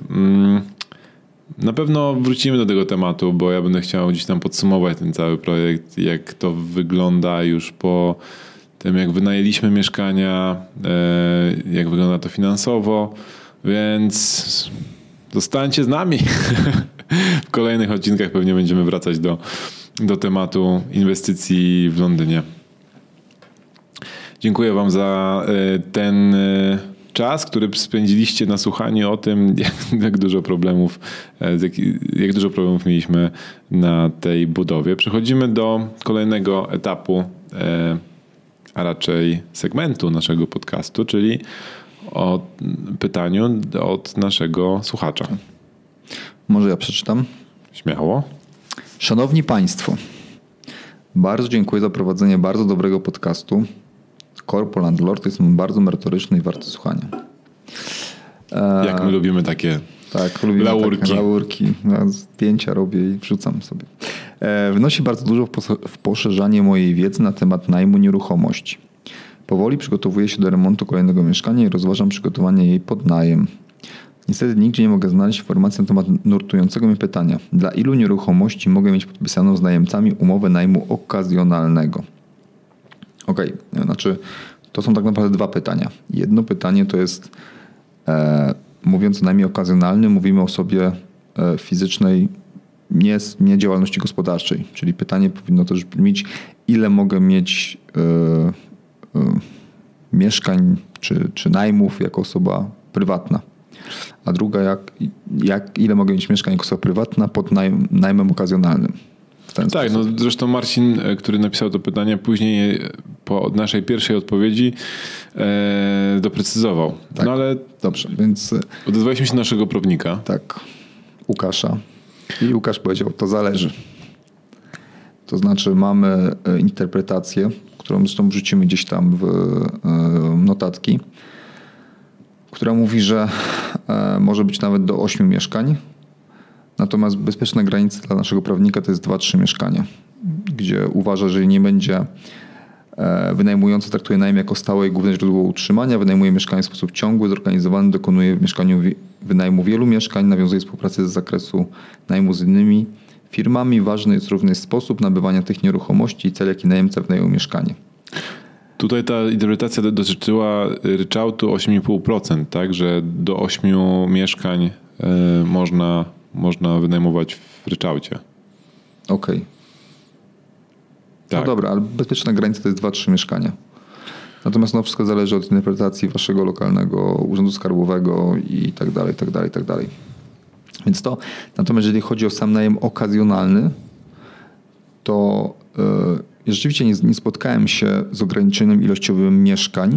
Na pewno wrócimy do tego tematu, bo ja będę chciał gdzieś tam podsumować ten cały projekt, jak to wygląda już po tym, jak wynajęliśmy mieszkania, jak wygląda to finansowo, więc zostańcie z nami. W kolejnych odcinkach pewnie będziemy wracać do tematu inwestycji w Londynie. Dziękuję wam za ten czas, który spędziliście na słuchaniu o tym, jak dużo problemów mieliśmy na tej budowie. Przechodzimy do kolejnego etapu, a raczej segmentu naszego podcastu, czyli o pytaniu od naszego słuchacza. Może ja przeczytam? Śmiało. Szanowni Państwo, bardzo dziękuję za prowadzenie bardzo dobrego podcastu. Corpo Landlord jest bardzo merytoryczny i warty słuchania. Jak my lubimy takie laurki. Takie laurki. Ja zdjęcia robię i wrzucam sobie. Wnosi bardzo dużo w poszerzanie mojej wiedzy na temat najmu nieruchomości. Powoli przygotowuję się do remontu kolejnego mieszkania i rozważam przygotowanie jej pod najem. Niestety nigdzie nie mogę znaleźć informacji na temat nurtującego mnie pytania. Dla ilu nieruchomości mogę mieć podpisaną z najemcami umowę najmu okazjonalnego? Okej, znaczy to są tak naprawdę dwa pytania. Jedno pytanie to jest, mówiąc o najmie okazjonalnym, mówimy o osobie fizycznej, nie działalności gospodarczej. Czyli pytanie powinno też brzmieć, ile mogę mieć mieszkań czy najmów jako osoba prywatna. A druga, ile mogę mieć mieszkań jako osoba prywatna pod najmem okazjonalnym. Tak, no zresztą Marcin, który napisał to pytanie, później po naszej pierwszej odpowiedzi doprecyzował. Tak, no ale dobrze, więc odezwaliśmy się do naszego prawnika. Tak, Łukasza. I Łukasz powiedział, to zależy. To znaczy mamy interpretację, którą zresztą wrzucimy gdzieś tam w notatki, która mówi, że może być nawet do 8 mieszkań. Natomiast bezpieczna granica dla naszego prawnika to jest 2-3 mieszkania, gdzie uważa, że nie będzie wynajmujący traktuje najem jako stałe i główne źródło utrzymania, wynajmuje mieszkanie w sposób ciągły, zorganizowany, dokonuje w mieszkaniu wynajmu wielu mieszkań, nawiązuje współpracę z zakresu najmu z innymi firmami. Ważny jest również sposób nabywania tych nieruchomości i cel, jaki najemca wynajął mieszkanie. Tutaj ta interpretacja dotyczyła ryczałtu 8,5%, tak, że do 8 mieszkań można wynajmować w ryczałcie. Okej. Tak. No dobra, ale bezpieczna granica to jest 2-3 mieszkania. Natomiast wszystko zależy od interpretacji waszego lokalnego urzędu skarbowego i tak dalej, tak dalej, tak dalej. Więc to, natomiast jeżeli chodzi o sam najem okazjonalny, to rzeczywiście nie spotkałem się z ograniczeniem ilościowym mieszkań.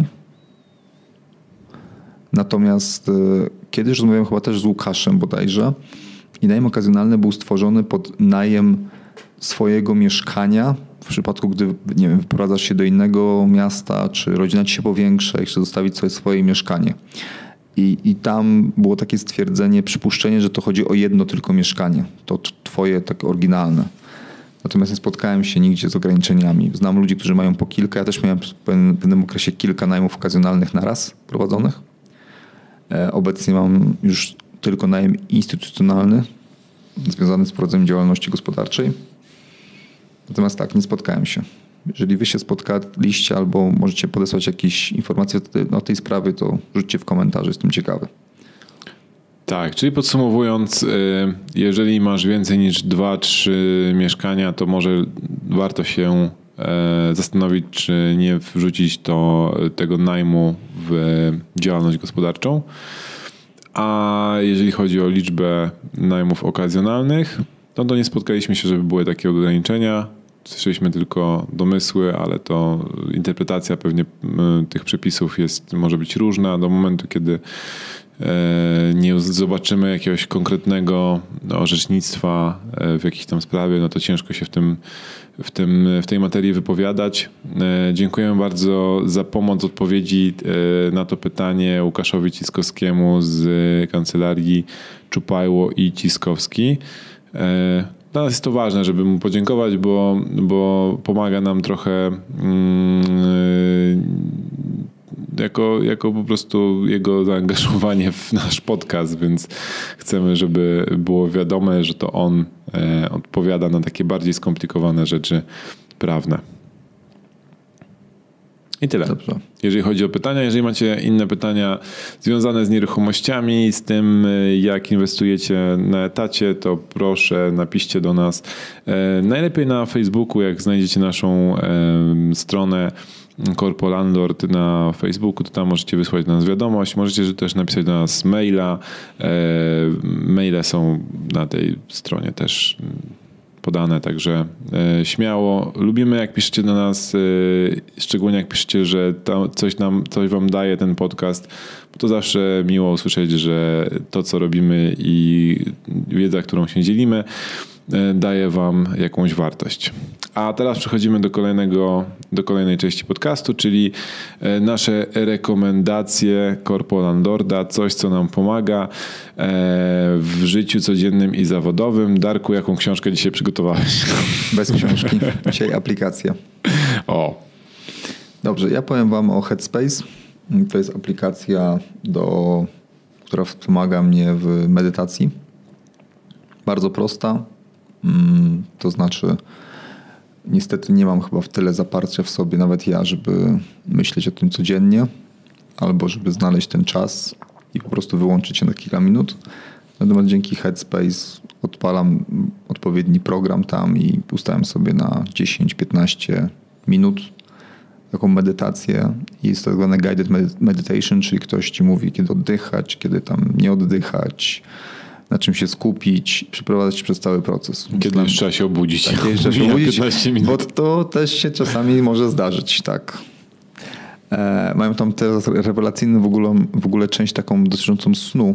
Natomiast kiedyś rozmawiałem chyba też z Łukaszem bodajże i najem okazjonalny był stworzony pod najem swojego mieszkania w przypadku, gdy nie wiem, wyprowadzasz się do innego miasta, czy rodzina ci się powiększa i chcesz zostawić sobie swoje mieszkanie. I tam było takie stwierdzenie, przypuszczenie, że to chodzi o jedno tylko mieszkanie. To twoje takie oryginalne. Natomiast nie spotkałem się nigdzie z ograniczeniami. Znam ludzi, którzy mają po kilka. Ja też miałem w pewnym okresie kilka najmów okazjonalnych naraz prowadzonych. Obecnie mam już tylko najem instytucjonalny związany z prowadzeniem działalności gospodarczej. Natomiast tak, nie spotkałem się. Jeżeli wy się spotkaliście albo możecie podesłać jakieś informacje o tej sprawie, to rzućcie w komentarzu, jestem ciekawy. Tak, czyli podsumowując, jeżeli masz więcej niż 2-3 mieszkania, to może warto się zastanowić, czy nie wrzucić tego najmu w działalność gospodarczą. A jeżeli chodzi o liczbę najmów okazjonalnych, no to nie spotkaliśmy się, żeby były takie ograniczenia. Słyszeliśmy tylko domysły, ale to interpretacja pewnie tych przepisów może być różna do momentu, kiedy nie zobaczymy jakiegoś konkretnego orzecznictwa w jakiejś tam sprawie, no to ciężko się w tej materii wypowiadać. Dziękuję bardzo za pomoc odpowiedzi na to pytanie Łukaszowi Ciskowskiemu z kancelarii Czupajło i Ciskowski. Dla nas jest to ważne, żeby mu podziękować, bo pomaga nam trochę jako po prostu jego zaangażowanie w nasz podcast, więc chcemy, żeby było wiadome, że to on odpowiada na takie bardziej skomplikowane rzeczy prawne. I tyle. Dobrze. Jeżeli chodzi o pytania, jeżeli macie inne pytania związane z nieruchomościami, z tym jak inwestujecie na etacie, to proszę napiszcie do nas. Najlepiej na Facebooku, jak znajdziecie naszą stronę Corpo Landlord na Facebooku, to tam możecie wysłać do nas wiadomość. Możecie też napisać do nas maila. Maile są na tej stronie też podane, także śmiało. Lubimy, jak piszecie do nas, szczególnie jak piszecie, że coś wam daje ten podcast, bo to zawsze miło usłyszeć, że to, co robimy i wiedza, którą się dzielimy, daje wam jakąś wartość. A teraz przechodzimy do kolejnej części podcastu, czyli nasze rekomendacje Corpo Landlorda, coś, co nam pomaga w życiu codziennym i zawodowym. Darku, jaką książkę dzisiaj przygotowałeś? Bez książki. Dzisiaj aplikacja. O. Dobrze, ja powiem wam o Headspace. To jest aplikacja, która wspomaga mnie w medytacji. Bardzo prosta. To znaczy niestety nie mam chyba w tyle zaparcia w sobie, nawet ja, żeby myśleć o tym codziennie albo żeby znaleźć ten czas i po prostu wyłączyć się na kilka minut. Natomiast dzięki Headspace odpalam odpowiedni program tam i ustawiam sobie na 10-15 minut taką medytację. I jest to tak zwane guided meditation, czyli ktoś ci mówi, kiedy oddychać, kiedy tam nie oddychać, na czym się skupić, przeprowadzać przez cały proces. Kiedy już trzeba się obudzić. Tak, kiedy trzeba się obudzić, 15 minut. bo to też się czasami może zdarzyć, tak. Mają tam teraz rewelacyjną w ogóle część taką dotyczącą snu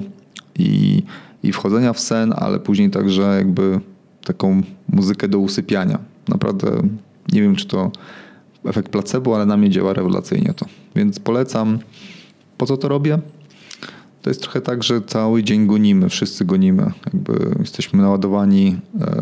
i wchodzenia w sen, ale później także jakby taką muzykę do usypiania. Naprawdę nie wiem, czy to efekt placebo, ale na mnie działa rewelacyjnie to. Więc polecam. Po co to robię? To jest trochę tak, że cały dzień gonimy, wszyscy gonimy. Jakby jesteśmy naładowani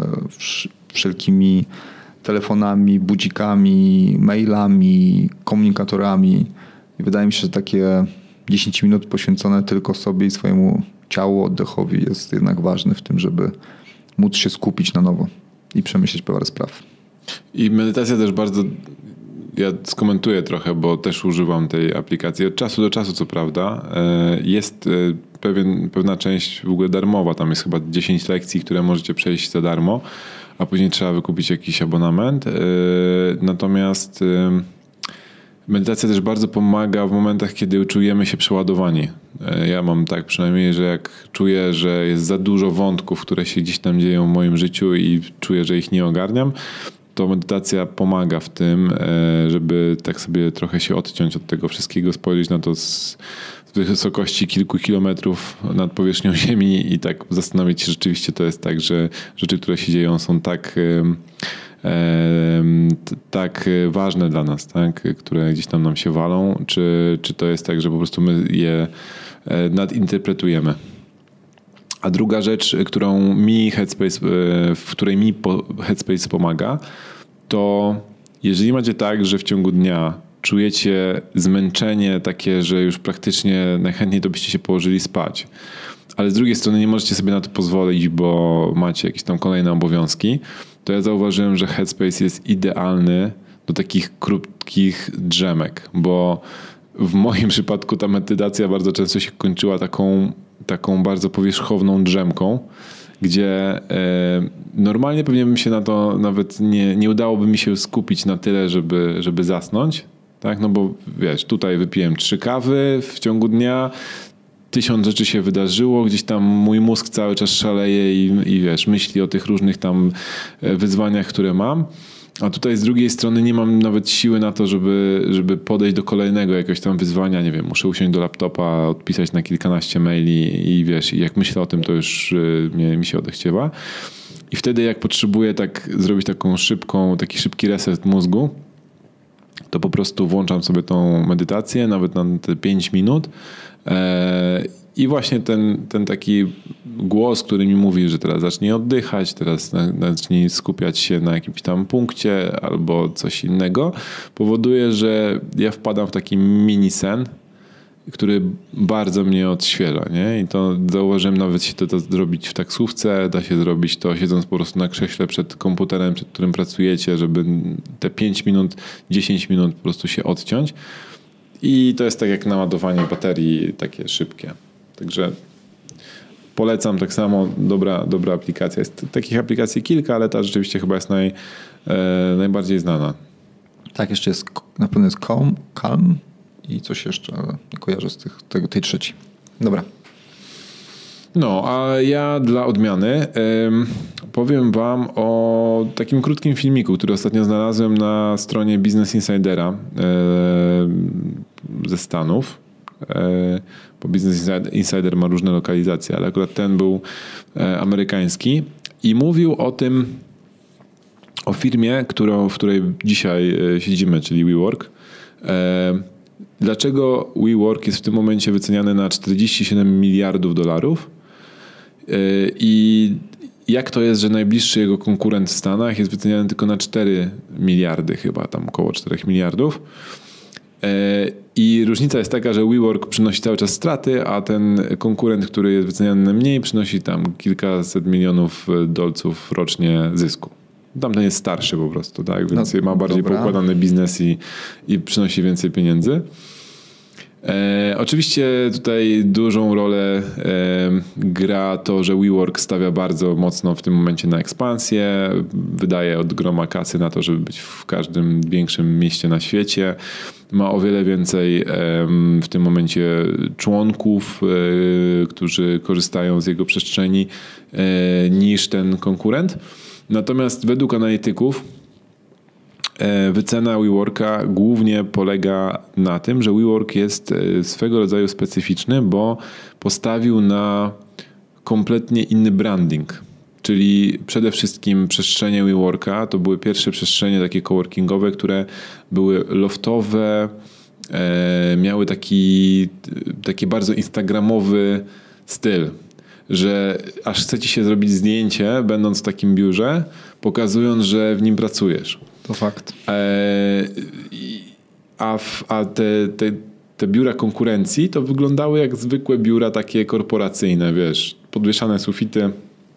wszelkimi telefonami, budzikami, mailami, komunikatorami. I wydaje mi się, że takie 10 minut poświęcone tylko sobie i swojemu ciału, oddechowi jest jednak ważne w tym, żeby móc się skupić na nowo i przemyśleć parę spraw. I medytacja też bardzo... Ja skomentuję trochę, bo też używam tej aplikacji od czasu do czasu, co prawda. Jest pewna część w ogóle darmowa. Tam jest chyba 10 lekcji, które możecie przejść za darmo, a później trzeba wykupić jakiś abonament. Natomiast medytacja też bardzo pomaga w momentach, kiedy czujemy się przeładowani. Ja mam tak przynajmniej, że jak czuję, że jest za dużo wątków, które się gdzieś tam dzieją w moim życiu i czuję, że ich nie ogarniam, to medytacja pomaga w tym, żeby tak sobie trochę się odciąć od tego wszystkiego, spojrzeć na to z wysokości kilku kilometrów nad powierzchnią Ziemi i tak zastanowić się, czy rzeczywiście to jest tak, że rzeczy, które się dzieją, są tak ważne dla nas, tak? Które gdzieś tam nam się walą, czy to jest tak, że po prostu my je nadinterpretujemy. A druga rzecz, którą mi Headspace, w której mi Headspace pomaga, to jeżeli macie tak, że w ciągu dnia czujecie zmęczenie takie, że już praktycznie najchętniej to byście się położyli spać, ale z drugiej strony nie możecie sobie na to pozwolić, bo macie jakieś tam kolejne obowiązki, to ja zauważyłem, że Headspace jest idealny do takich krótkich drzemek, bo w moim przypadku ta medytacja bardzo często się kończyła taką bardzo powierzchowną drzemką, gdzie normalnie pewnie bym się na to nawet nie udałoby mi się skupić na tyle, żeby zasnąć. Tak? No bo wiesz, tutaj wypiłem 3 kawy w ciągu dnia, 1000 rzeczy się wydarzyło, gdzieś tam mój mózg cały czas szaleje i wiesz, myśli o tych różnych tam wyzwaniach, które mam. A tutaj z drugiej strony nie mam nawet siły na to, żeby podejść do kolejnego jakiegoś tam wyzwania. Nie wiem, muszę usiąść do laptopa, odpisać na kilkanaście maili i wiesz, jak myślę o tym, to już mi się odechciewa. I wtedy jak potrzebuję tak zrobić taki szybki reset mózgu, to po prostu włączam sobie tą medytację, nawet na te 5 minut. I właśnie ten taki głos, który mi mówi, że teraz zacznij oddychać, teraz zacznij skupiać się na jakimś tam punkcie albo coś innego, powoduje, że ja wpadam w taki mini sen, który bardzo mnie odświeża, nie? I to zauważyłem, nawet się to zrobić w taksówce, da się zrobić to siedząc po prostu na krześle przed komputerem, przed którym pracujecie, żeby te 5 minut, 10 minut po prostu się odciąć. I to jest tak jak naładowanie baterii takie szybkie. Także polecam tak samo, dobra aplikacja. Jest takich aplikacji kilka, ale ta rzeczywiście chyba jest najbardziej znana. Tak, jeszcze jest, na pewno jest Calm i coś jeszcze, ale nie kojarzę z tej trzeciej. Dobra. No, a ja dla odmiany powiem wam o takim krótkim filmiku, który ostatnio znalazłem na stronie Business Insidera ze Stanów. Bo Business Insider ma różne lokalizacje, ale akurat ten był amerykański i mówił o firmie, w której dzisiaj siedzimy, czyli WeWork. Dlaczego WeWork jest w tym momencie wyceniany na $47 miliardów i jak to jest, że najbliższy jego konkurent w Stanach jest wyceniany tylko na 4 miliardy, chyba tam około 4 miliardów. I różnica jest taka, że WeWork przynosi cały czas straty, a ten konkurent, który jest wyceniany na mniej, przynosi tam kilkaset milionów dolców rocznie zysku. Tamten jest starszy po prostu, tak? Więc ma bardziej poukładany biznes i przynosi więcej pieniędzy. Oczywiście tutaj dużą rolę gra to, że WeWork stawia bardzo mocno w tym momencie na ekspansję, wydaje od groma kasy na to, żeby być w każdym większym mieście na świecie. Ma o wiele więcej w tym momencie członków, którzy korzystają z jego przestrzeni niż ten konkurent. Natomiast według analityków wycena WeWorka głównie polega na tym, że WeWork jest swego rodzaju specyficzny, bo postawił na kompletnie inny branding. Czyli przede wszystkim przestrzenie WeWorka to były pierwsze przestrzenie takie coworkingowe, które były loftowe, miały taki bardzo instagramowy styl, że aż chce ci się zrobić zdjęcie, będąc w takim biurze, pokazując, że w nim pracujesz. To fakt. A te biura konkurencji to wyglądały jak zwykłe biura takie korporacyjne, wiesz, podwieszane sufity,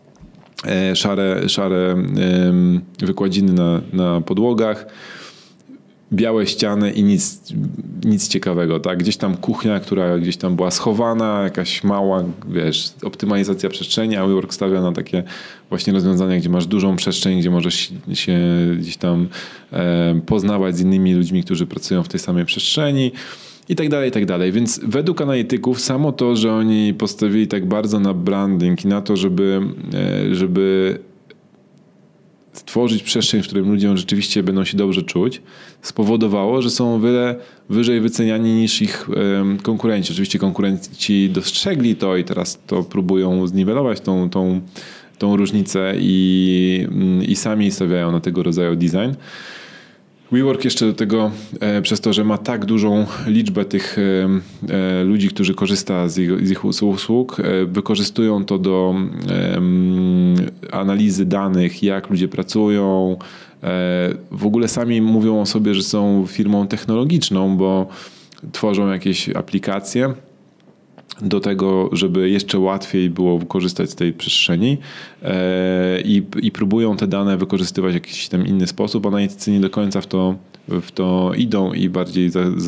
szare wykładziny na podłogach, białe ściany i nic ciekawego, tak? Gdzieś tam kuchnia, która gdzieś tam była schowana, jakaś mała, wiesz, optymalizacja przestrzeni, a WeWork stawia na takie właśnie rozwiązania, gdzie masz dużą przestrzeń, gdzie możesz się gdzieś tam poznawać z innymi ludźmi, którzy pracują w tej samej przestrzeni i tak dalej, i tak dalej. Więc według analityków samo to, że oni postawili tak bardzo na branding i na to, żeby stworzyć przestrzeń, w której ludzie rzeczywiście będą się dobrze czuć, spowodowało, że są o wiele wyżej wyceniani niż ich konkurenci. Oczywiście konkurenci dostrzegli to i teraz to próbują zniwelować tą różnicę i sami stawiają na tego rodzaju design. WeWork jeszcze do tego, przez to, że ma tak dużą liczbę tych ludzi, którzy korzysta z ich usług, wykorzystują to do analizy danych, jak ludzie pracują. W ogóle sami mówią o sobie, że są firmą technologiczną, bo tworzą jakieś aplikacje do tego, żeby jeszcze łatwiej było korzystać z tej przestrzeni i próbują te dane wykorzystywać w jakiś tam inny sposób. Analitycy nie do końca w to idą i bardziej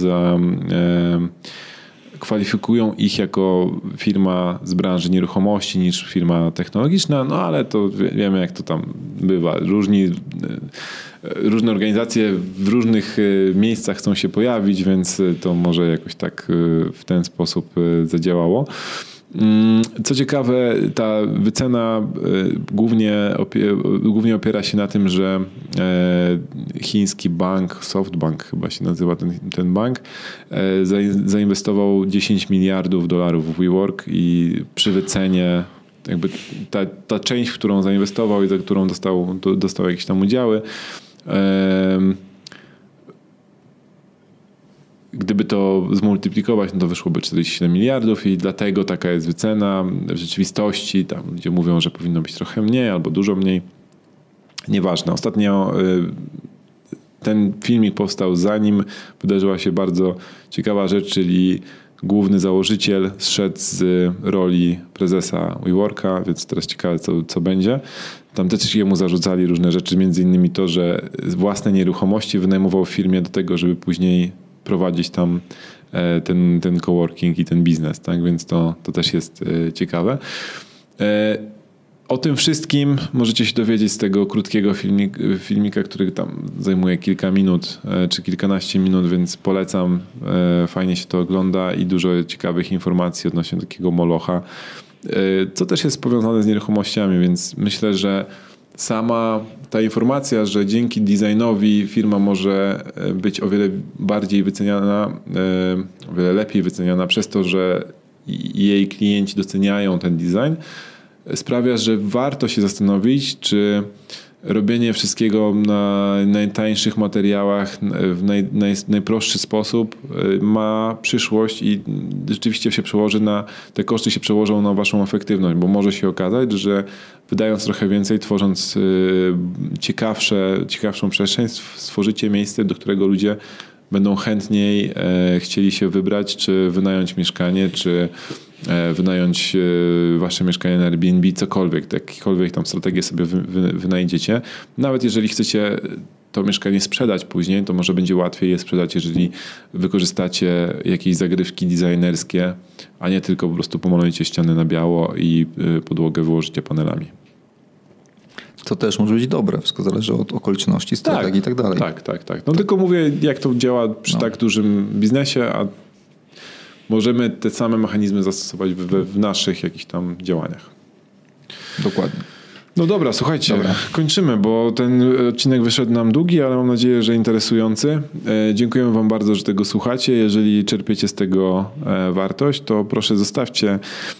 kwalifikują ich jako firma z branży nieruchomości niż firma technologiczna, no ale to wiemy, jak to tam bywa. Różne organizacje w różnych miejscach chcą się pojawić, więc to może jakoś tak w ten sposób zadziałało. Co ciekawe, ta wycena głównie opiera się na tym, że chiński bank, SoftBank chyba się nazywa ten bank, zainwestował $10 miliardów w WeWork i przy wycenie jakby ta część, w którą zainwestował i za którą dostał jakieś tam udziały, gdyby to zmultiplikować, no to wyszłoby 47 miliardów i dlatego taka jest wycena. W rzeczywistości tam ludzie mówią, że powinno być trochę mniej albo dużo mniej. Nieważne. Ostatnio ten filmik powstał, zanim wydarzyła się bardzo ciekawa rzecz, czyli główny założyciel zszedł z roli prezesa WeWorka, więc teraz ciekawe, co będzie. Tam też jemu zarzucali różne rzeczy, między innymi to, że własne nieruchomości wynajmował w firmie do tego, żeby później prowadzić tam ten coworking i ten biznes, tak? Więc to też jest ciekawe. O tym wszystkim możecie się dowiedzieć z tego krótkiego filmika, który tam zajmuje kilka minut czy kilkanaście minut, więc polecam. Fajnie się to ogląda i dużo ciekawych informacji odnośnie takiego molocha, co też jest powiązane z nieruchomościami, więc myślę, że sama ta informacja, że dzięki designowi firma może być o wiele bardziej wyceniana, o wiele lepiej wyceniana przez to, że jej klienci doceniają ten design, sprawia, że warto się zastanowić, czy robienie wszystkiego na najtańszych materiałach w najprostszy sposób ma przyszłość i rzeczywiście się przełoży te koszty się przełożą na waszą efektywność, bo może się okazać, że wydając trochę więcej, tworząc ciekawszą przestrzeń, stworzycie miejsce, do którego ludzie będą chętniej chcieli się wybrać, czy wynająć mieszkanie, czy wynająć wasze mieszkanie na Airbnb, cokolwiek, jakiekolwiek tam strategię sobie wynajdziecie. Nawet jeżeli chcecie to mieszkanie sprzedać później, to może będzie łatwiej je sprzedać, jeżeli wykorzystacie jakieś zagrywki designerskie, a nie tylko po prostu pomalujecie ściany na biało i podłogę wyłożycie panelami. Co też może być dobre, wszystko zależy od okoliczności, strategii i tak dalej. Tak. No tylko mówię, jak to działa przy tak dużym biznesie, a możemy te same mechanizmy zastosować w naszych jakichś tam działaniach. Dokładnie. No dobra, słuchajcie, kończymy, bo ten odcinek wyszedł nam długi, ale mam nadzieję, że interesujący. Dziękujemy wam bardzo, że tego słuchacie. Jeżeli czerpiecie z tego wartość, to proszę zostawcie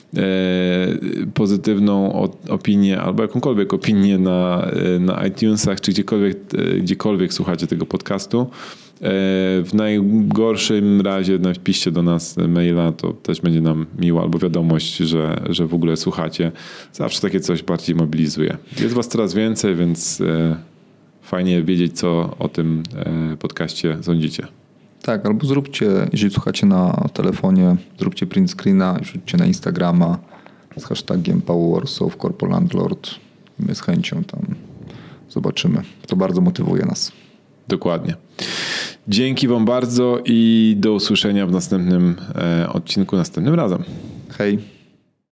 pozytywną opinię albo jakąkolwiek opinię na iTunesach, czy gdziekolwiek słuchacie tego podcastu. W najgorszym razie napiszcie do nas maila, to też będzie nam miło, albo wiadomość, że w ogóle słuchacie. Zawsze takie coś bardziej mobilizuje. Jest was coraz więcej, więc fajnie wiedzieć, co o tym podcaście sądzicie. Tak, albo zróbcie, jeżeli słuchacie na telefonie, zróbcie print screena i wrzućcie na Instagrama z hashtagiem Paweł Warsaw, Corpo Landlord. My z chęcią tam zobaczymy. To bardzo motywuje nas. Dokładnie. Dzięki wam bardzo i do usłyszenia w następnym odcinku następnym razem. Hej.